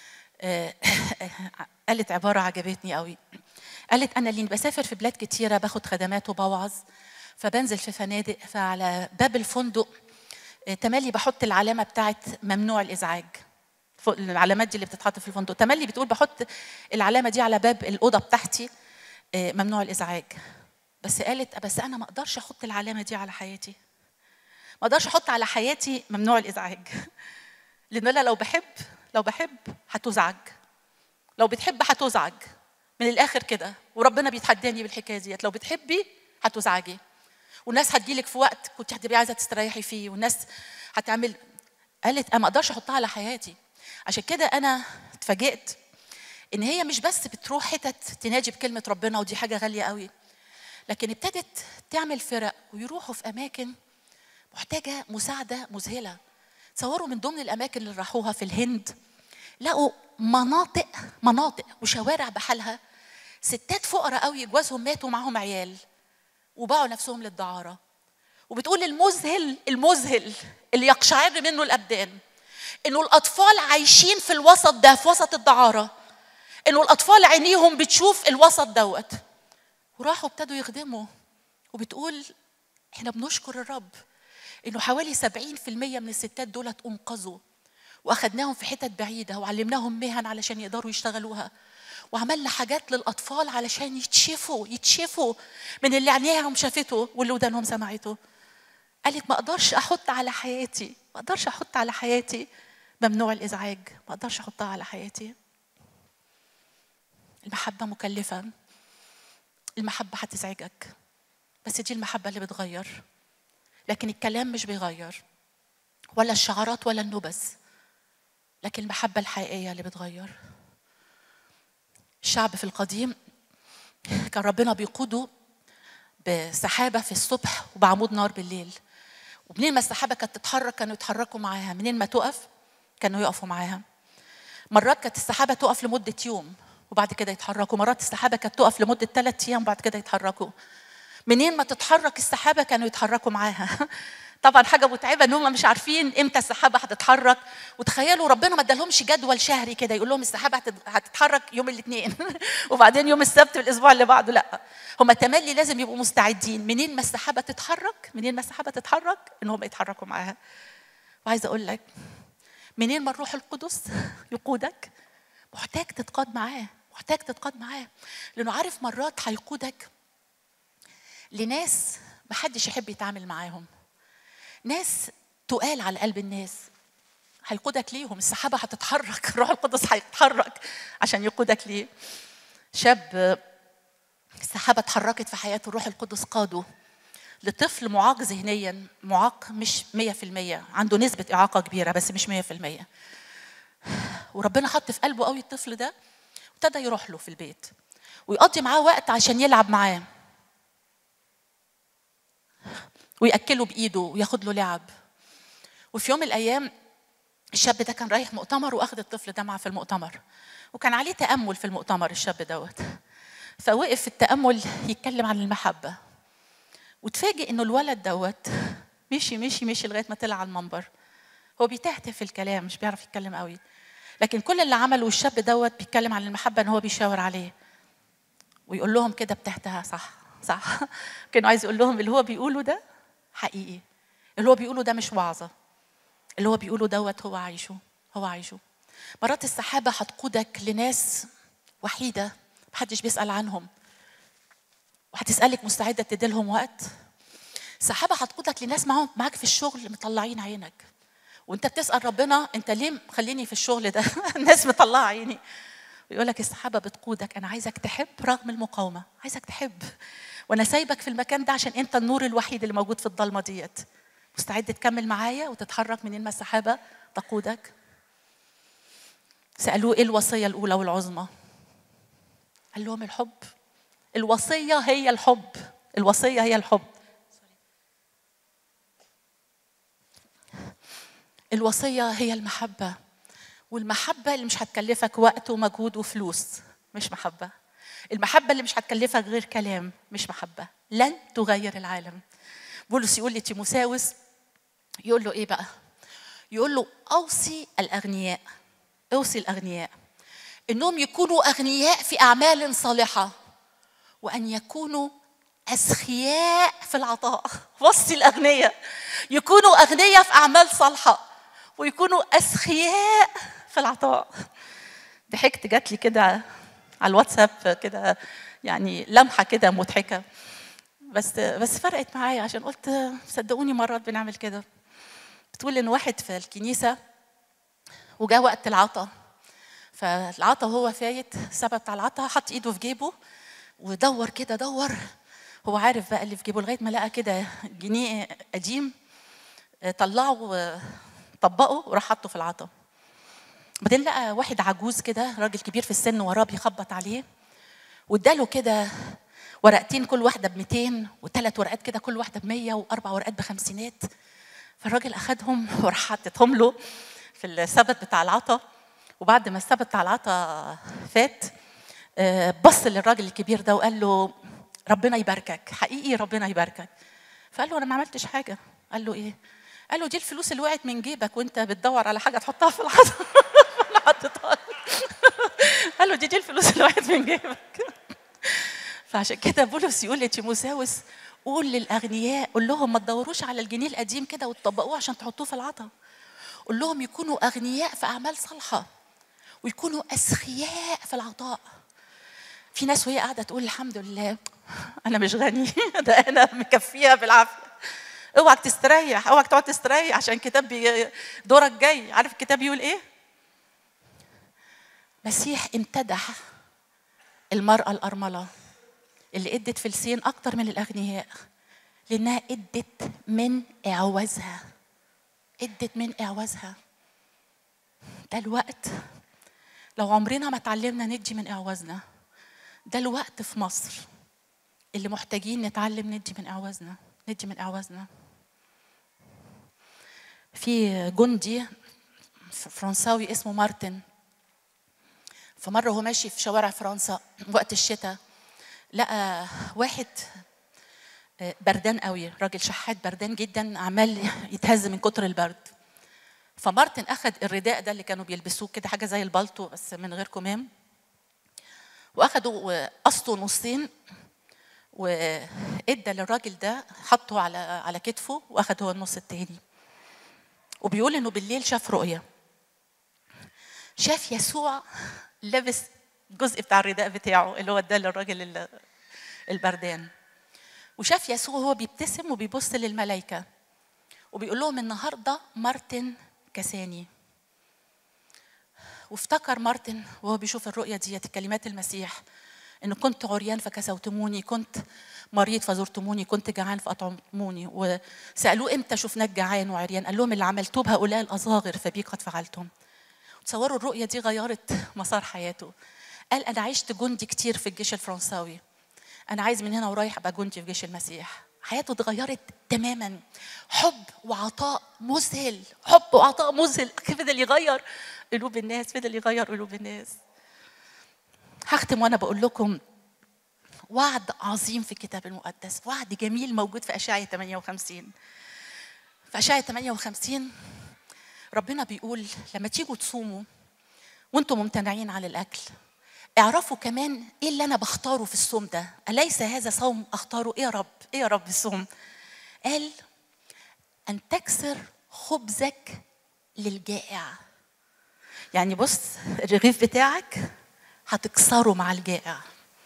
قالت عباره عجبتني قوي. قالت انا اللي بسافر في بلاد كتيره باخد خدمات وبوعظ، فبنزل في فنادق، فعلى باب الفندق تملي بحط العلامه بتاعت ممنوع الازعاج، العلامات دي اللي بتتحط في الفندق، تملي بتقول بحط العلامه دي على باب الاوضه بتاعتي ممنوع الازعاج. بس قالت بس انا ما اقدرش احط العلامه دي على حياتي، ما اقدرش احط على حياتي ممنوع الازعاج، لان انا لو بحب لو بحب هتزعج، لو بتحب هتزعج، من الاخر كده، وربنا بيتحداني بالحكايه ديت، لو بتحبي هتزعجي، والناس هتجيلك في وقت كنت هتبقي عايزه تستريحي فيه، والناس هتعمل. قالت انا ما اقدرش احطها على حياتي. عشان كده انا اتفاجئت ان هي مش بس بتروح حتت تناجي بكلمه ربنا ودي حاجه غاليه قوي، لكن ابتدت تعمل فرق ويروحوا في اماكن محتاجه مساعده مذهله. تصوروا من ضمن الاماكن اللي راحوها في الهند لقوا مناطق مناطق وشوارع بحالها، ستات فقراء قوي جوازهم ماتوا معاهم عيال وباعوا نفسهم للدعاره. وبتقول المذهل المذهل اللي يقشعر منه الابدان انه الاطفال عايشين في الوسط ده، في وسط الدعاره، انه الاطفال عينيهم بتشوف الوسط دوت، وراحوا ابتدوا يخدموا. وبتقول احنا بنشكر الرب انه حوالي سبعين في المية من الستات دولت انقذوا، واخدناهم في حتت بعيده وعلمناهم مهن علشان يقدروا يشتغلوها، وعملنا حاجات للاطفال علشان يتشفوا يتشفوا من اللي عينيهم شافته واللي ودانهم سمعته. قالت ما اقدرش احط على حياتي، ما اقدرش احط على حياتي ممنوع الازعاج، ما اقدرش احطها على حياتي. المحبه مكلفه، المحبه هتزعجك، بس دي المحبه اللي بتغير. لكن الكلام مش بيغير، ولا الشعارات ولا النبذ، لكن المحبه الحقيقيه اللي بتغير. الشعب في القديم كان ربنا بيقوده بسحابه في الصبح وبعمود نار بالليل، ومنين ما السحابه كانت تتحرك كانوا يتحركوا معاها، منين ما تقف كانوا يقفوا معاها. مرات كانت السحابه تقف لمده يوم وبعد كده يتحركوا، مرات السحابه كانت تقف لمده ثلاث ايام وبعد كده يتحركوا. منين ما تتحرك السحابه كانوا يتحركوا معاها. طبعا حاجه متعبه ان هم مش عارفين امتى السحابه هتتحرك، وتخيلوا ربنا ما ادالهمش جدول شهري كده يقول لهم السحابه هتتحرك يوم الاثنين وبعدين يوم السبت والاسبوع اللي بعده، لا، هم تملي لازم يبقوا مستعدين منين ما السحابه تتحرك، منين ما السحابه تتحرك ان هم يتحركوا معاها. وعايزه اقول لك منين ما الروح القدس يقودك محتاج تتقاد معاه، محتاج تتقاد معاه، لانه عارف مرات هيقودك لناس محدش يحب يتعامل معاهم، ناس تقال على قلب الناس، هيقودك ليهم. السحابه هتتحرك، الروح القدس هيتحرك عشان يقودك ليه. شاب السحابه اتحركت في حياته، الروح القدس قاده لطفل معاق ذهنيا، معاق مش مية في المية، عنده نسبه اعاقه كبيره بس مش مية في المية. وربنا حط في قلبه قوي الطفل ده، وابتدى يروح له في البيت ويقضي معاه وقت عشان يلعب معاه ويأكله بإيده وياخد له لعب. وفي يوم من الأيام الشاب ده كان رايح مؤتمر وأخذ الطفل ده معه في المؤتمر، وكان عليه تأمل في المؤتمر الشاب دوت، فوقف في التأمل يتكلم عن المحبة، وتفاجئ إنه الولد دوت مشي مشي مشي لغاية ما طلع على المنبر. هو بيتهته في الكلام، مش بيعرف يتكلم قوي، لكن كل اللي عمله الشاب دوت بيتكلم عن المحبة إن هو بيشاور عليه ويقول لهم كده بتهتها صح صح. كانوا عايز يقول لهم اللي هو بيقوله ده حقيقي، اللي هو بيقوله ده مش وعظة، اللي هو بيقوله دوت هو عايشه، هو عايشه. مرات السحابة هتقودك لناس وحيدة محدش بيسأل عنهم، وهتسألك مستعدة تديلهم وقت. السحابة هتقودك لناس معهم معاك في الشغل مطلعين عينك، وانت بتسأل ربنا انت ليه مخليني في الشغل ده؟ الناس مطلعة عيني. ويقول لك السحابة بتقودك، أنا عايزك تحب رغم المقاومة، عايزك تحب، وأنا سايبك في المكان ده عشان أنت النور الوحيد اللي موجود في الضلمة ديت. مستعد تكمل معايا وتتحرك منين ما السحابة تقودك؟ سألوه إيه الوصية الأولى والعظمى؟ قال لهم الحب. الوصية هي الحب، الوصية هي الحب. الوصية هي المحبة، والمحبة اللي مش هتكلفك وقت ومجهود وفلوس مش محبة. المحبة اللي مش هتكلفك غير كلام مش محبة، لن تغير العالم. بولس يقول لتيموثاوس، يقول له إيه بقى؟ يقول له أوصي الأغنياء، أوصي الأغنياء إنهم يكونوا أغنياء في أعمال صالحة، وأن يكونوا أسخياء في العطاء. وصي الأغنياء يكونوا أغنياء في أعمال صالحة ويكونوا أسخياء في العطاء. ضحكت جات لي كده على الواتساب كده، يعني لمحة كده مضحكة، بس بس فرقت معايا عشان قلت صدقوني مرات بنعمل كده. بتقول إن واحد في الكنيسة وجاء وقت العطاء، فالعطاء هو فايت السبب بتاع العطاء، حط إيده في جيبه ودور كده دور، هو عارف بقى اللي في جيبه، لغاية ما لقى كده جنيه قديم، طلعه وطبقه وراح حطه في العطاء. بعدين لقى واحد عجوز كده، راجل كبير في السن، وراه بيخبط عليه، واداله كده ورقتين كل واحدة بميتين، وثلاث ورقات كده كل واحدة بمية، وأربع ورقات بخمسينات. فالراجل أخدهم وراح حطتهم له في السبت بتاع العطاء. وبعد ما السبت بتاع العطاء فات، بص للراجل الكبير ده وقال له ربنا يباركك، حقيقي ربنا يباركك. فقال له أنا ما عملتش حاجة. قال له إيه؟ قال له دي الفلوس اللي وقعت من جيبك وأنت بتدور على حاجة تحطها في العطاء. أنا حطيتها لك. قال له دي دي الفلوس اللي وقعت من جيبك. فعشان كده بولس يقول لتيموثاوس قول للأغنياء، قول لهم ما تدوروش على الجنيه القديم كده وتطبقوه عشان تحطوه في العطاء. قول لهم يكونوا أغنياء في أعمال صالحة ويكونوا أسخياء في العطاء. في ناس وهي قاعدة تقول الحمد لله أنا مش غني، ده أنا مكفيها بالعافية. اوعك تستريح، اوعك تقعد تستريح عشان الكتاب بي... دورك جاي. عارف الكتاب بيقول ايه؟ مسيح امتدح المرأة الأرملة اللي ادت فلسين أكتر من الأغنياء، لأنها ادت من إعوازها، ادت من إعوازها. ده الوقت لو عمرنا ما اتعلمنا ندي من إعوازنا، ده الوقت في مصر اللي محتاجين نتعلم ندي من إعوازنا، ندي من إعوازنا. في جندي فرنساوي اسمه مارتن، فمرة هو ماشي في شوارع فرنسا وقت الشتاء لقى واحد بردان قوي، راجل شحات بردان جدا عمال يتهز من كتر البرد. فمارتن أخذ الرداء ده اللي كانوا بيلبسوه كده، حاجة زي البلطو بس من غير كمام، وأخدوا قصته نصين وإدى للراجل ده، حطه على على كتفه وأخد هو النص التاني. وبيقول إنه بالليل شاف رؤية، شاف يسوع لابس الجزء بتاع الرداء بتاعه اللي هو اداه للراجل البردان، وشاف يسوع هو بيبتسم وبيبص للملائكة وبيقول لهم النهارده مارتن كساني. وافتكر مارتن وهو بيشوف الرؤية ديت كلمات المسيح، إنه كنت عريان فكسوتموني، كنت مريض فزرتموني، كنت جعان فأطعمتموني. وسألوه إمتى شفناك جعان وعريان؟ قال لهم اللي عملتوه بهؤلاء الأصاغر فبي قد فعلتم. تصوروا الرؤية دي غيرت مسار حياته. قال أنا عشت جندي كتير في الجيش الفرنساوي، أنا عايز من هنا ورايح أبقى جندي في جيش المسيح. حياته اتغيرت تماما، حب وعطاء مذهل، حب وعطاء مذهل، فضل يغير قلوب الناس، فضل يغير قلوب الناس. هختم وأنا بقول لكم وعد عظيم في الكتاب المقدس، وعد جميل موجود في أشعياء ثمانية وخمسين. في أشعياء ثمانية وخمسين ربنا بيقول لما تيجوا تصوموا وانتم ممتنعين عن الأكل، اعرفوا كمان ايه اللي انا بختاره في الصوم ده. أليس هذا صوم اختاره؟ ايه يا رب؟ ايه يا رب الصوم؟ قال ان تكسر خبزك للجائع. يعني بص الرغيف بتاعك هتكسره مع الجائع.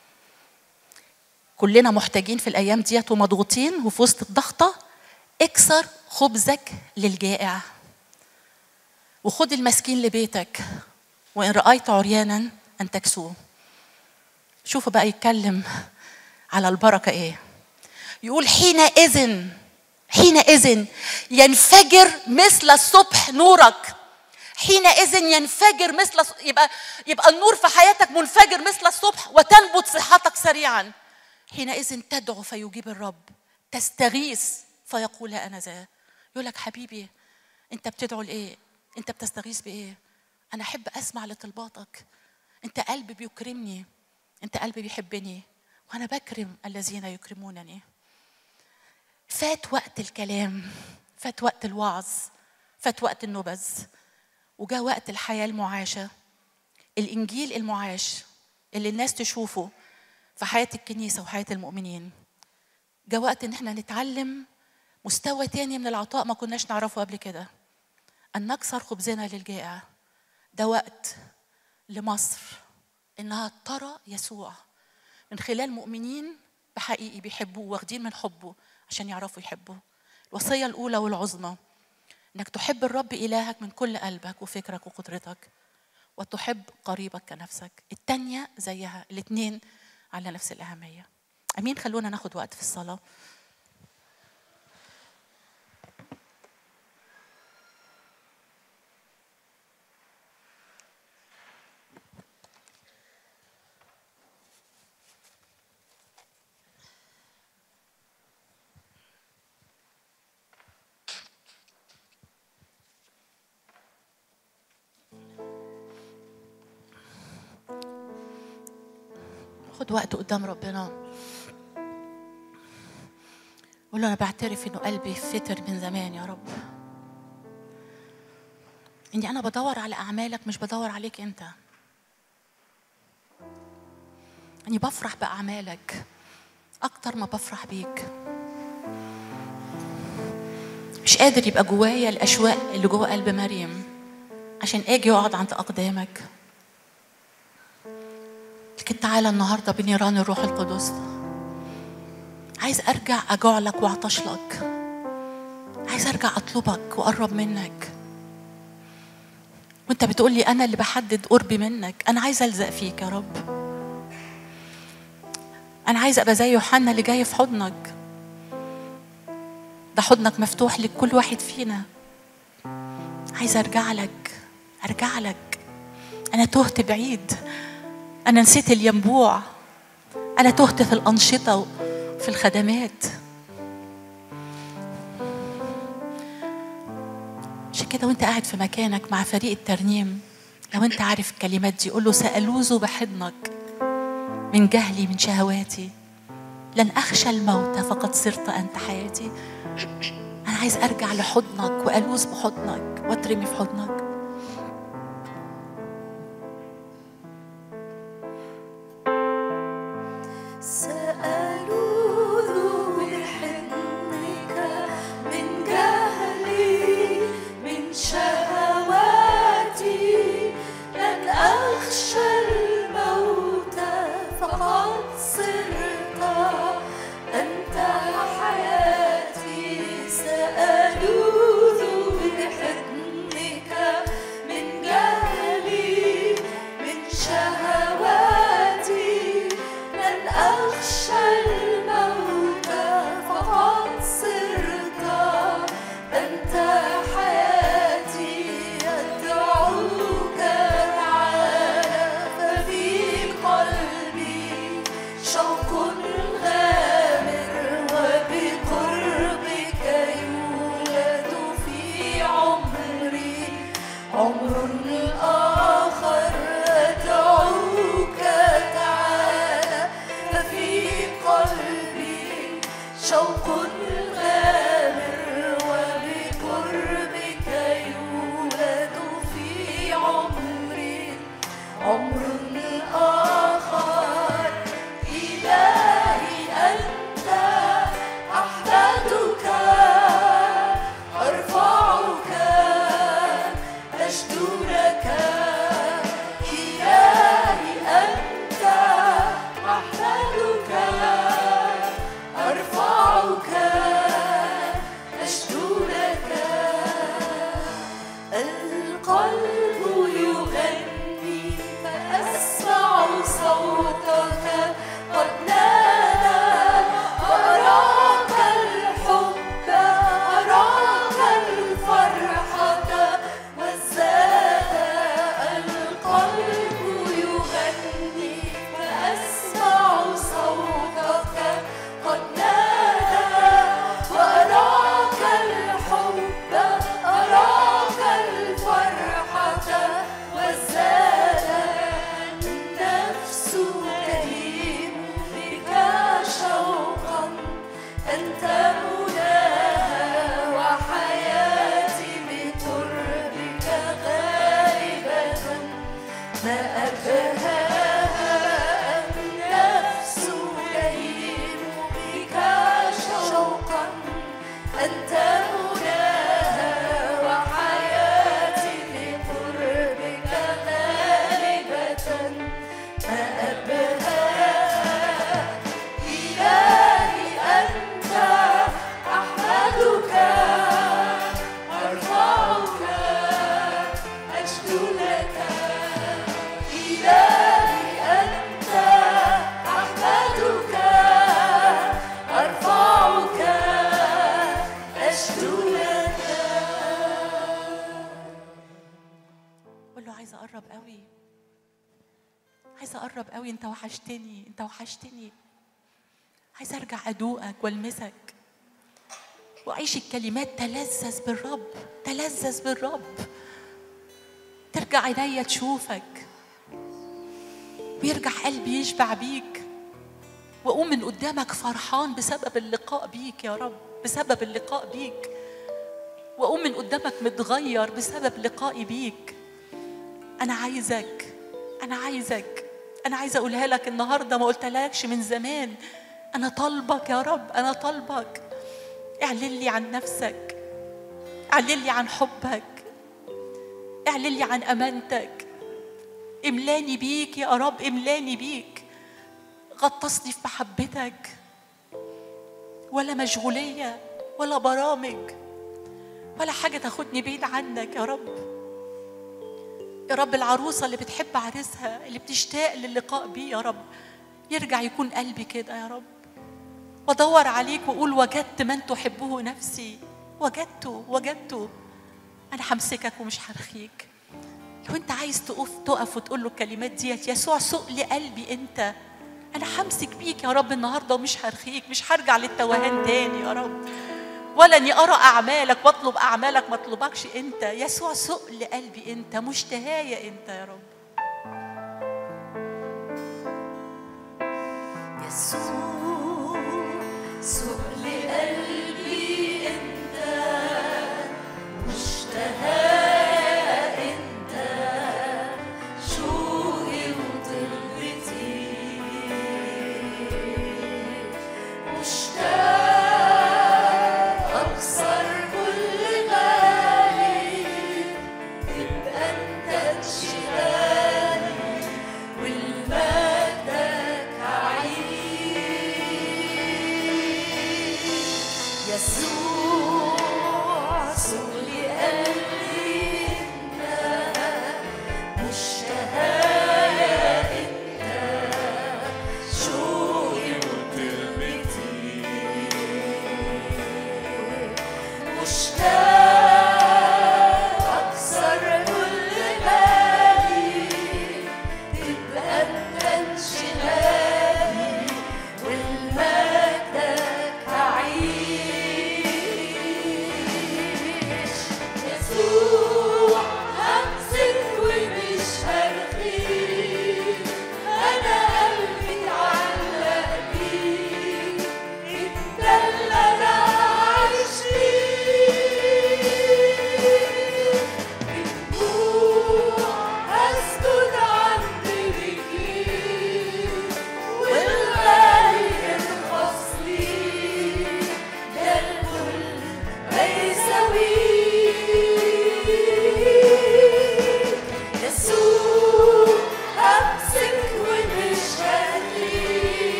كلنا محتاجين في الايام ديت ومضغوطين، وفي وسط الضغطه اكسر خبزك للجائع وخد المسكين لبيتك، وان رأيت عريانا أن تكسوه. شوفوا بقى يتكلم على البركة إيه. يقول حينئذ حينئذ ينفجر مثل الصبح نورك. حينئذ ينفجر مثل، يبقى يبقى النور في حياتك منفجر مثل الصبح، وتنبت صحتك سريعا. حينئذ تدعو فيجيب الرب، تستغيث فيقول أنا ذا. يقول لك حبيبي أنت بتدعو لإيه؟ أنت بتستغيث بإيه؟ أنا أحب أسمع لطلباتك. أنت قلبي بيكرمني، أنت قلبي بيحبني، وأنا بكرم الذين يكرمونني. فات وقت الكلام، فات وقت الوعظ، فات وقت النبذ، وجاء وقت الحياة المعاشة، الإنجيل المعاش اللي الناس تشوفه في حياة الكنيسة وحياة المؤمنين. جاء وقت إن احنا نتعلم مستوى تاني من العطاء ما كناش نعرفه قبل كده، أن نكسر خبزنا للجائع. ده وقت لمصر إنها ترى يسوع من خلال مؤمنين بحقيقي بيحبوه واخدين من حبه عشان يعرفوا يحبوه. الوصية الأولى والعظمى إنك تحب الرب إلهك من كل قلبك وفكرك وقدرتك، وتحب قريبك كنفسك. التانية زيها، الاثنين على نفس الأهمية. أمين. خلونا ناخد وقت في الصلاة. خد وقت قدام ربنا، قول له أنا بعترف إنه قلبي فتر من زمان يا رب، إني أنا بدور على أعمالك مش بدور عليك أنت، إني بفرح بأعمالك أكتر ما بفرح بيك. مش قادر يبقى جوايا الأشواق اللي جوا قلب مريم عشان أجي وأقعد عند أقدامك، لكن تعالى النهارده بنيران الروح القدس عايز أرجع أجوع لك وأعطش لك. عايز ارجع اطلبك واقرب منك. وانت بتقول لي انا اللي بحدد قربي منك. انا عايز الزق فيك يا رب. انا عايز ابقى زي يوحنا اللي جاي في حضنك. ده حضنك مفتوح لكل واحد فينا. عايز ارجع لك، ارجع لك. انا تهت بعيد، انا نسيت الينبوع، انا تهت في الانشطه وفي الخدمات. عشان كده وانت قاعد في مكانك مع فريق الترنيم، لو انت عارف الكلمات دي قول له: سألوذ بحضنك من جهلي من شهواتي، لن أخشى الموت فقد صرت أنت حياتي. أنا عايز أرجع لحضنك وألوذ بحضنك وأترمي في حضنك. انت وحشتني، انت وحشتني. عايز ارجع ادوقك والمسك واعيش الكلمات. تلذذ بالرب، تلذذ بالرب. ترجع عينيا تشوفك ويرجع قلبي يشبع بيك، واقوم من قدامك فرحان بسبب اللقاء بيك يا رب، بسبب اللقاء بيك. واقوم من قدامك متغير بسبب لقائي بيك. انا عايزك، انا عايزك، أنا عايزة أقولها لك النهاردة، ما قلتلكش من زمان. أنا طالبك يا رب، أنا طالبك. اعلن لي عن نفسك، اعلن لي عن حبك، اعلن لي عن أمانتك. املاني بيك يا رب، املاني بيك. غطسني في محبتك، ولا مشغولية ولا برامج. ولا حاجة تاخدني بعيد عنك يا رب. يا رب العروسة اللي بتحب عريسها، اللي بتشتاق للقاء بيه يا رب، يرجع يكون قلبي كده يا رب، وادور عليك واقول وجدت من تحبه نفسي، وجدته وجدته. انا همسكك ومش هرخيك. لو انت عايز تقف تقف وتقول له الكلمات ديت، يسوع سوق لي قلبي انت، انا همسك بيك يا رب النهارده ومش هرخيك، مش هرجع للتوهان تاني يا رب، ولا اني ارى اعمالك واطلب اعمالك ما اطلبكش انت. يسوع سوق لي قلبي انت، مشتهايه انت يا رب. يسوع سوق لي قلبي انت، مشتهاة انت، شوقي وطلبتي، مشتاق اكسر كل غالي، تبقى انت انشغالي والمجدك عيش. يسوع سوق لي قلبي انت، مشتهاة انت، شوقي وطلبتي، مشتاق اكسر كل بالي، تبقى انت انشغالي والمجدك عيش. يسوع همسك ومش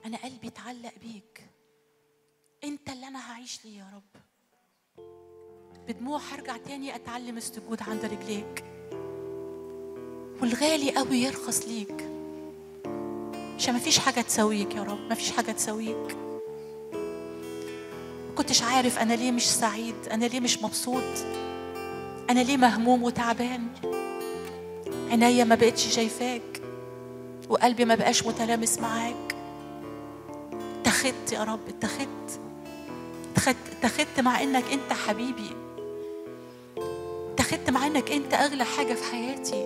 أنا قلبي اتعلق بيك، أنت اللي أنا هعيش ليه يا رب. بدموع هرجع تاني أتعلم السجود عند رجليك، والغالي قوي يرخص ليك، عشان مفيش حاجة تسويك يا رب، مفيش حاجة تسويك. كنتش عارف أنا ليه مش سعيد، أنا ليه مش مبسوط، أنا ليه مهموم وتعبان. عينيا ما بقتش شايفاك، وقلبي ما بقاش متلامس معاك. اتخذت يا رب، اتخذت اتخذت مع إنك أنت حبيبي، اتخذت مع إنك أنت أغلى حاجة في حياتي،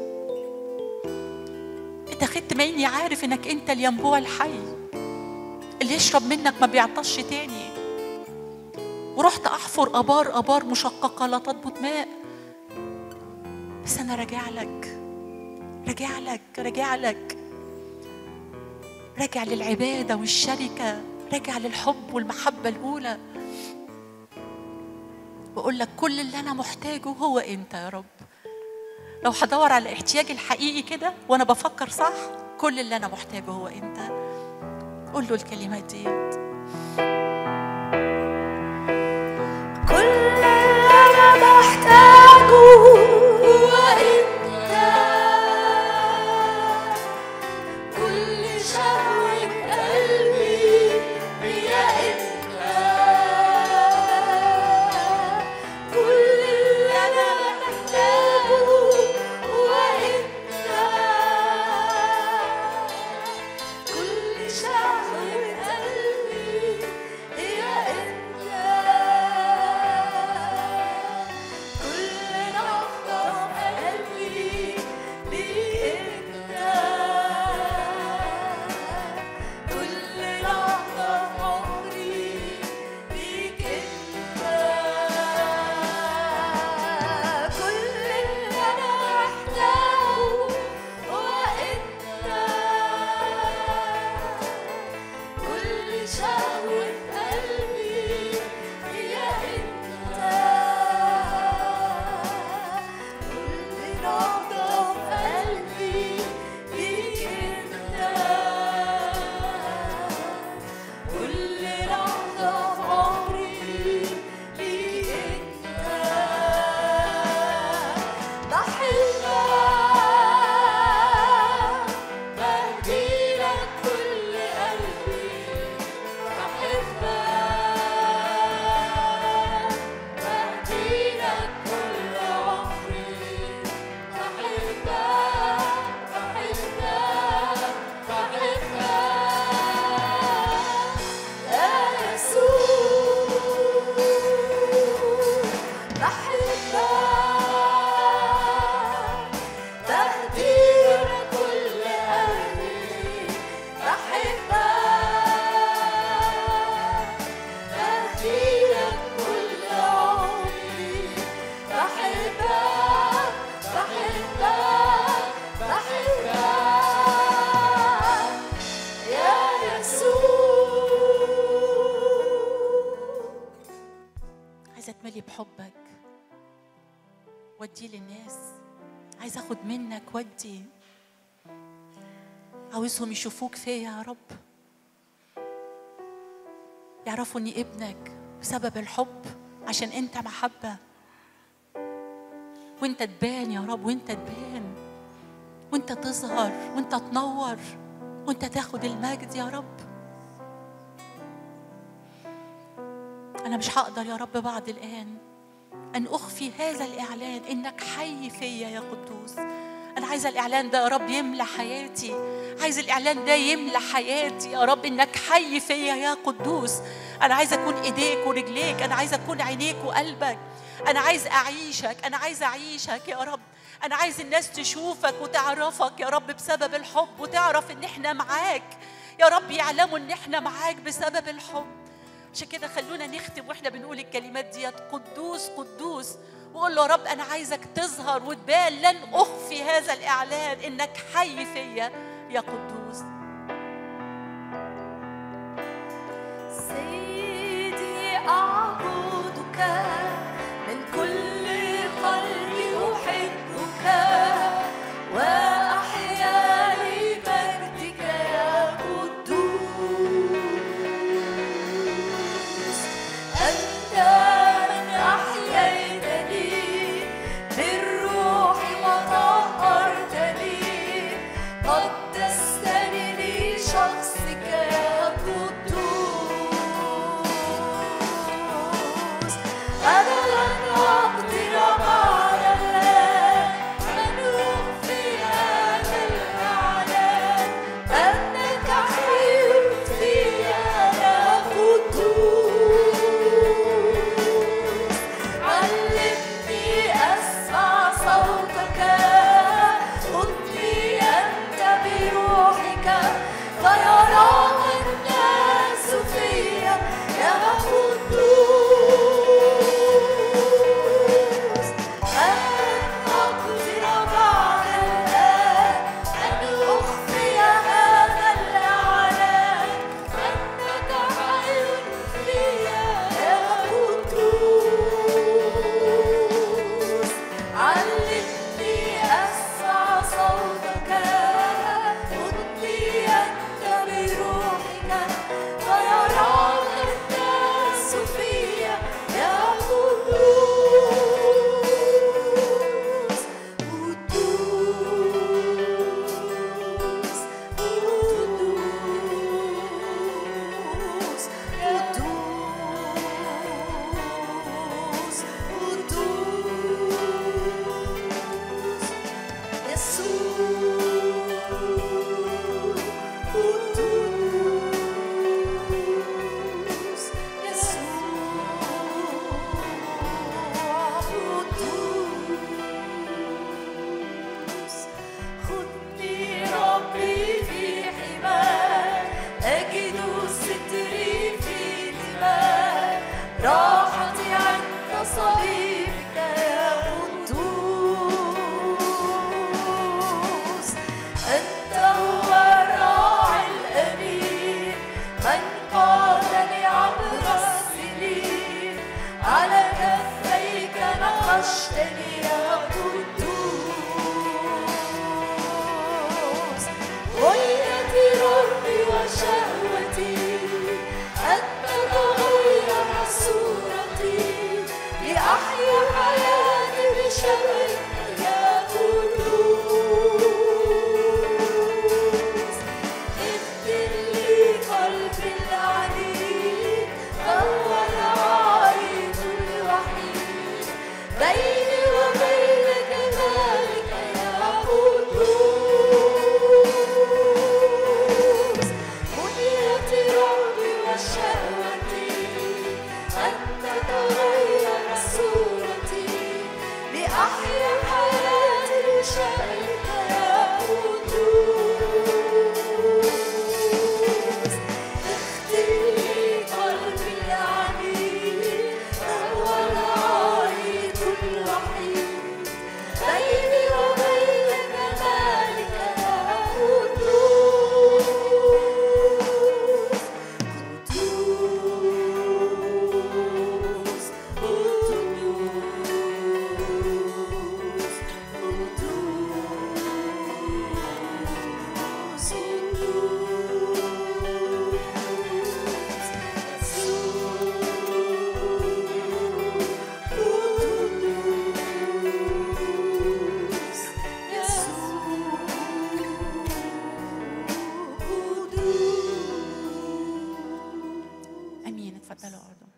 اتخذت مع إني عارف إنك أنت الينبوع الحي اللي يشرب منك ما بيعطش تاني. ورحت أحفر أبار أبار مشققة لا تضبط ماء، بس أنا راجع لك، راجع لك، راجع لك، راجع للعبادة والشركة، راجع للحب والمحبة الأولى. بقول لك كل اللي أنا محتاجه هو أنت يا رب. لو هدور على احتياجي الحقيقي كده وأنا بفكر صح، كل اللي أنا محتاجه هو أنت. قول له الكلمات دي. كل اللي أنا محتاجه هو أنت، كل شهوة قلبي هي أنت، كل اللي أنا محتاجه هو أنت، كل شهوة قلبي هي أنت، كل نبضة في قلبي ليك أنت، كل لحظة في عمري ليك أنت، كل اللي أنا محتاجه هو أنت، كل شهوة قلبي هي أنت، كل نبضة في قلبي ليك أنت، كل لحظة في عمري ليك أنت. بحبك، بهديلك كل قلبي، بحبك، بهديلك كل عمري، بحبك، بحبك، بحبك يا يسوع، بحبك، بهديلك كل قلبي، بحبك، بهديلك كل عمري، بحبك، بحبك، بحبك يا يسوع. عايزة أتملي بحبك ودي للناس، عايزة أخد منك ودي. عاوزهم يشوفوك فيا يا رب، يعرفوا إني ابنك بسبب الحب، عشان أنت محبة، وأنت تبان يا رب، وأنت تبان، وأنت تظهر، وأنت تنور، وأنت تاخد المجد يا رب. أنا مش هقدر يا رب بعد الآن أن أخفي هذا الإعلان إنك حي فيا يا قدوس. أنا عايزة الإعلان ده يا رب يملى حياتي، عايز الإعلان ده يملى حياتي يا رب، إنك حي فيا يا قدوس. أنا عايزة أكون إيديك ورجليك، أنا عايزة أكون عينيك وقلبك، أنا عايز أعيشك، أنا عايز أعيشك يا رب. أنا عايز الناس تشوفك وتعرفك يا رب بسبب الحب، وتعرف إن إحنا معاك يا رب، يعلموا إن إحنا معاك بسبب الحب. عشان كده خلونا نختم واحنا بنقول الكلمات ديت، قدوس قدوس، وقول له يا رب أنا عايزك تظهر وتبان، لن أخفي هذا الإعلان إنك حي فيا يا قدوس. سيدي أعبدك من كل قلبي، أحبك وأحيا لمجدك يا قدوس. اتفضلوا اقعدوا.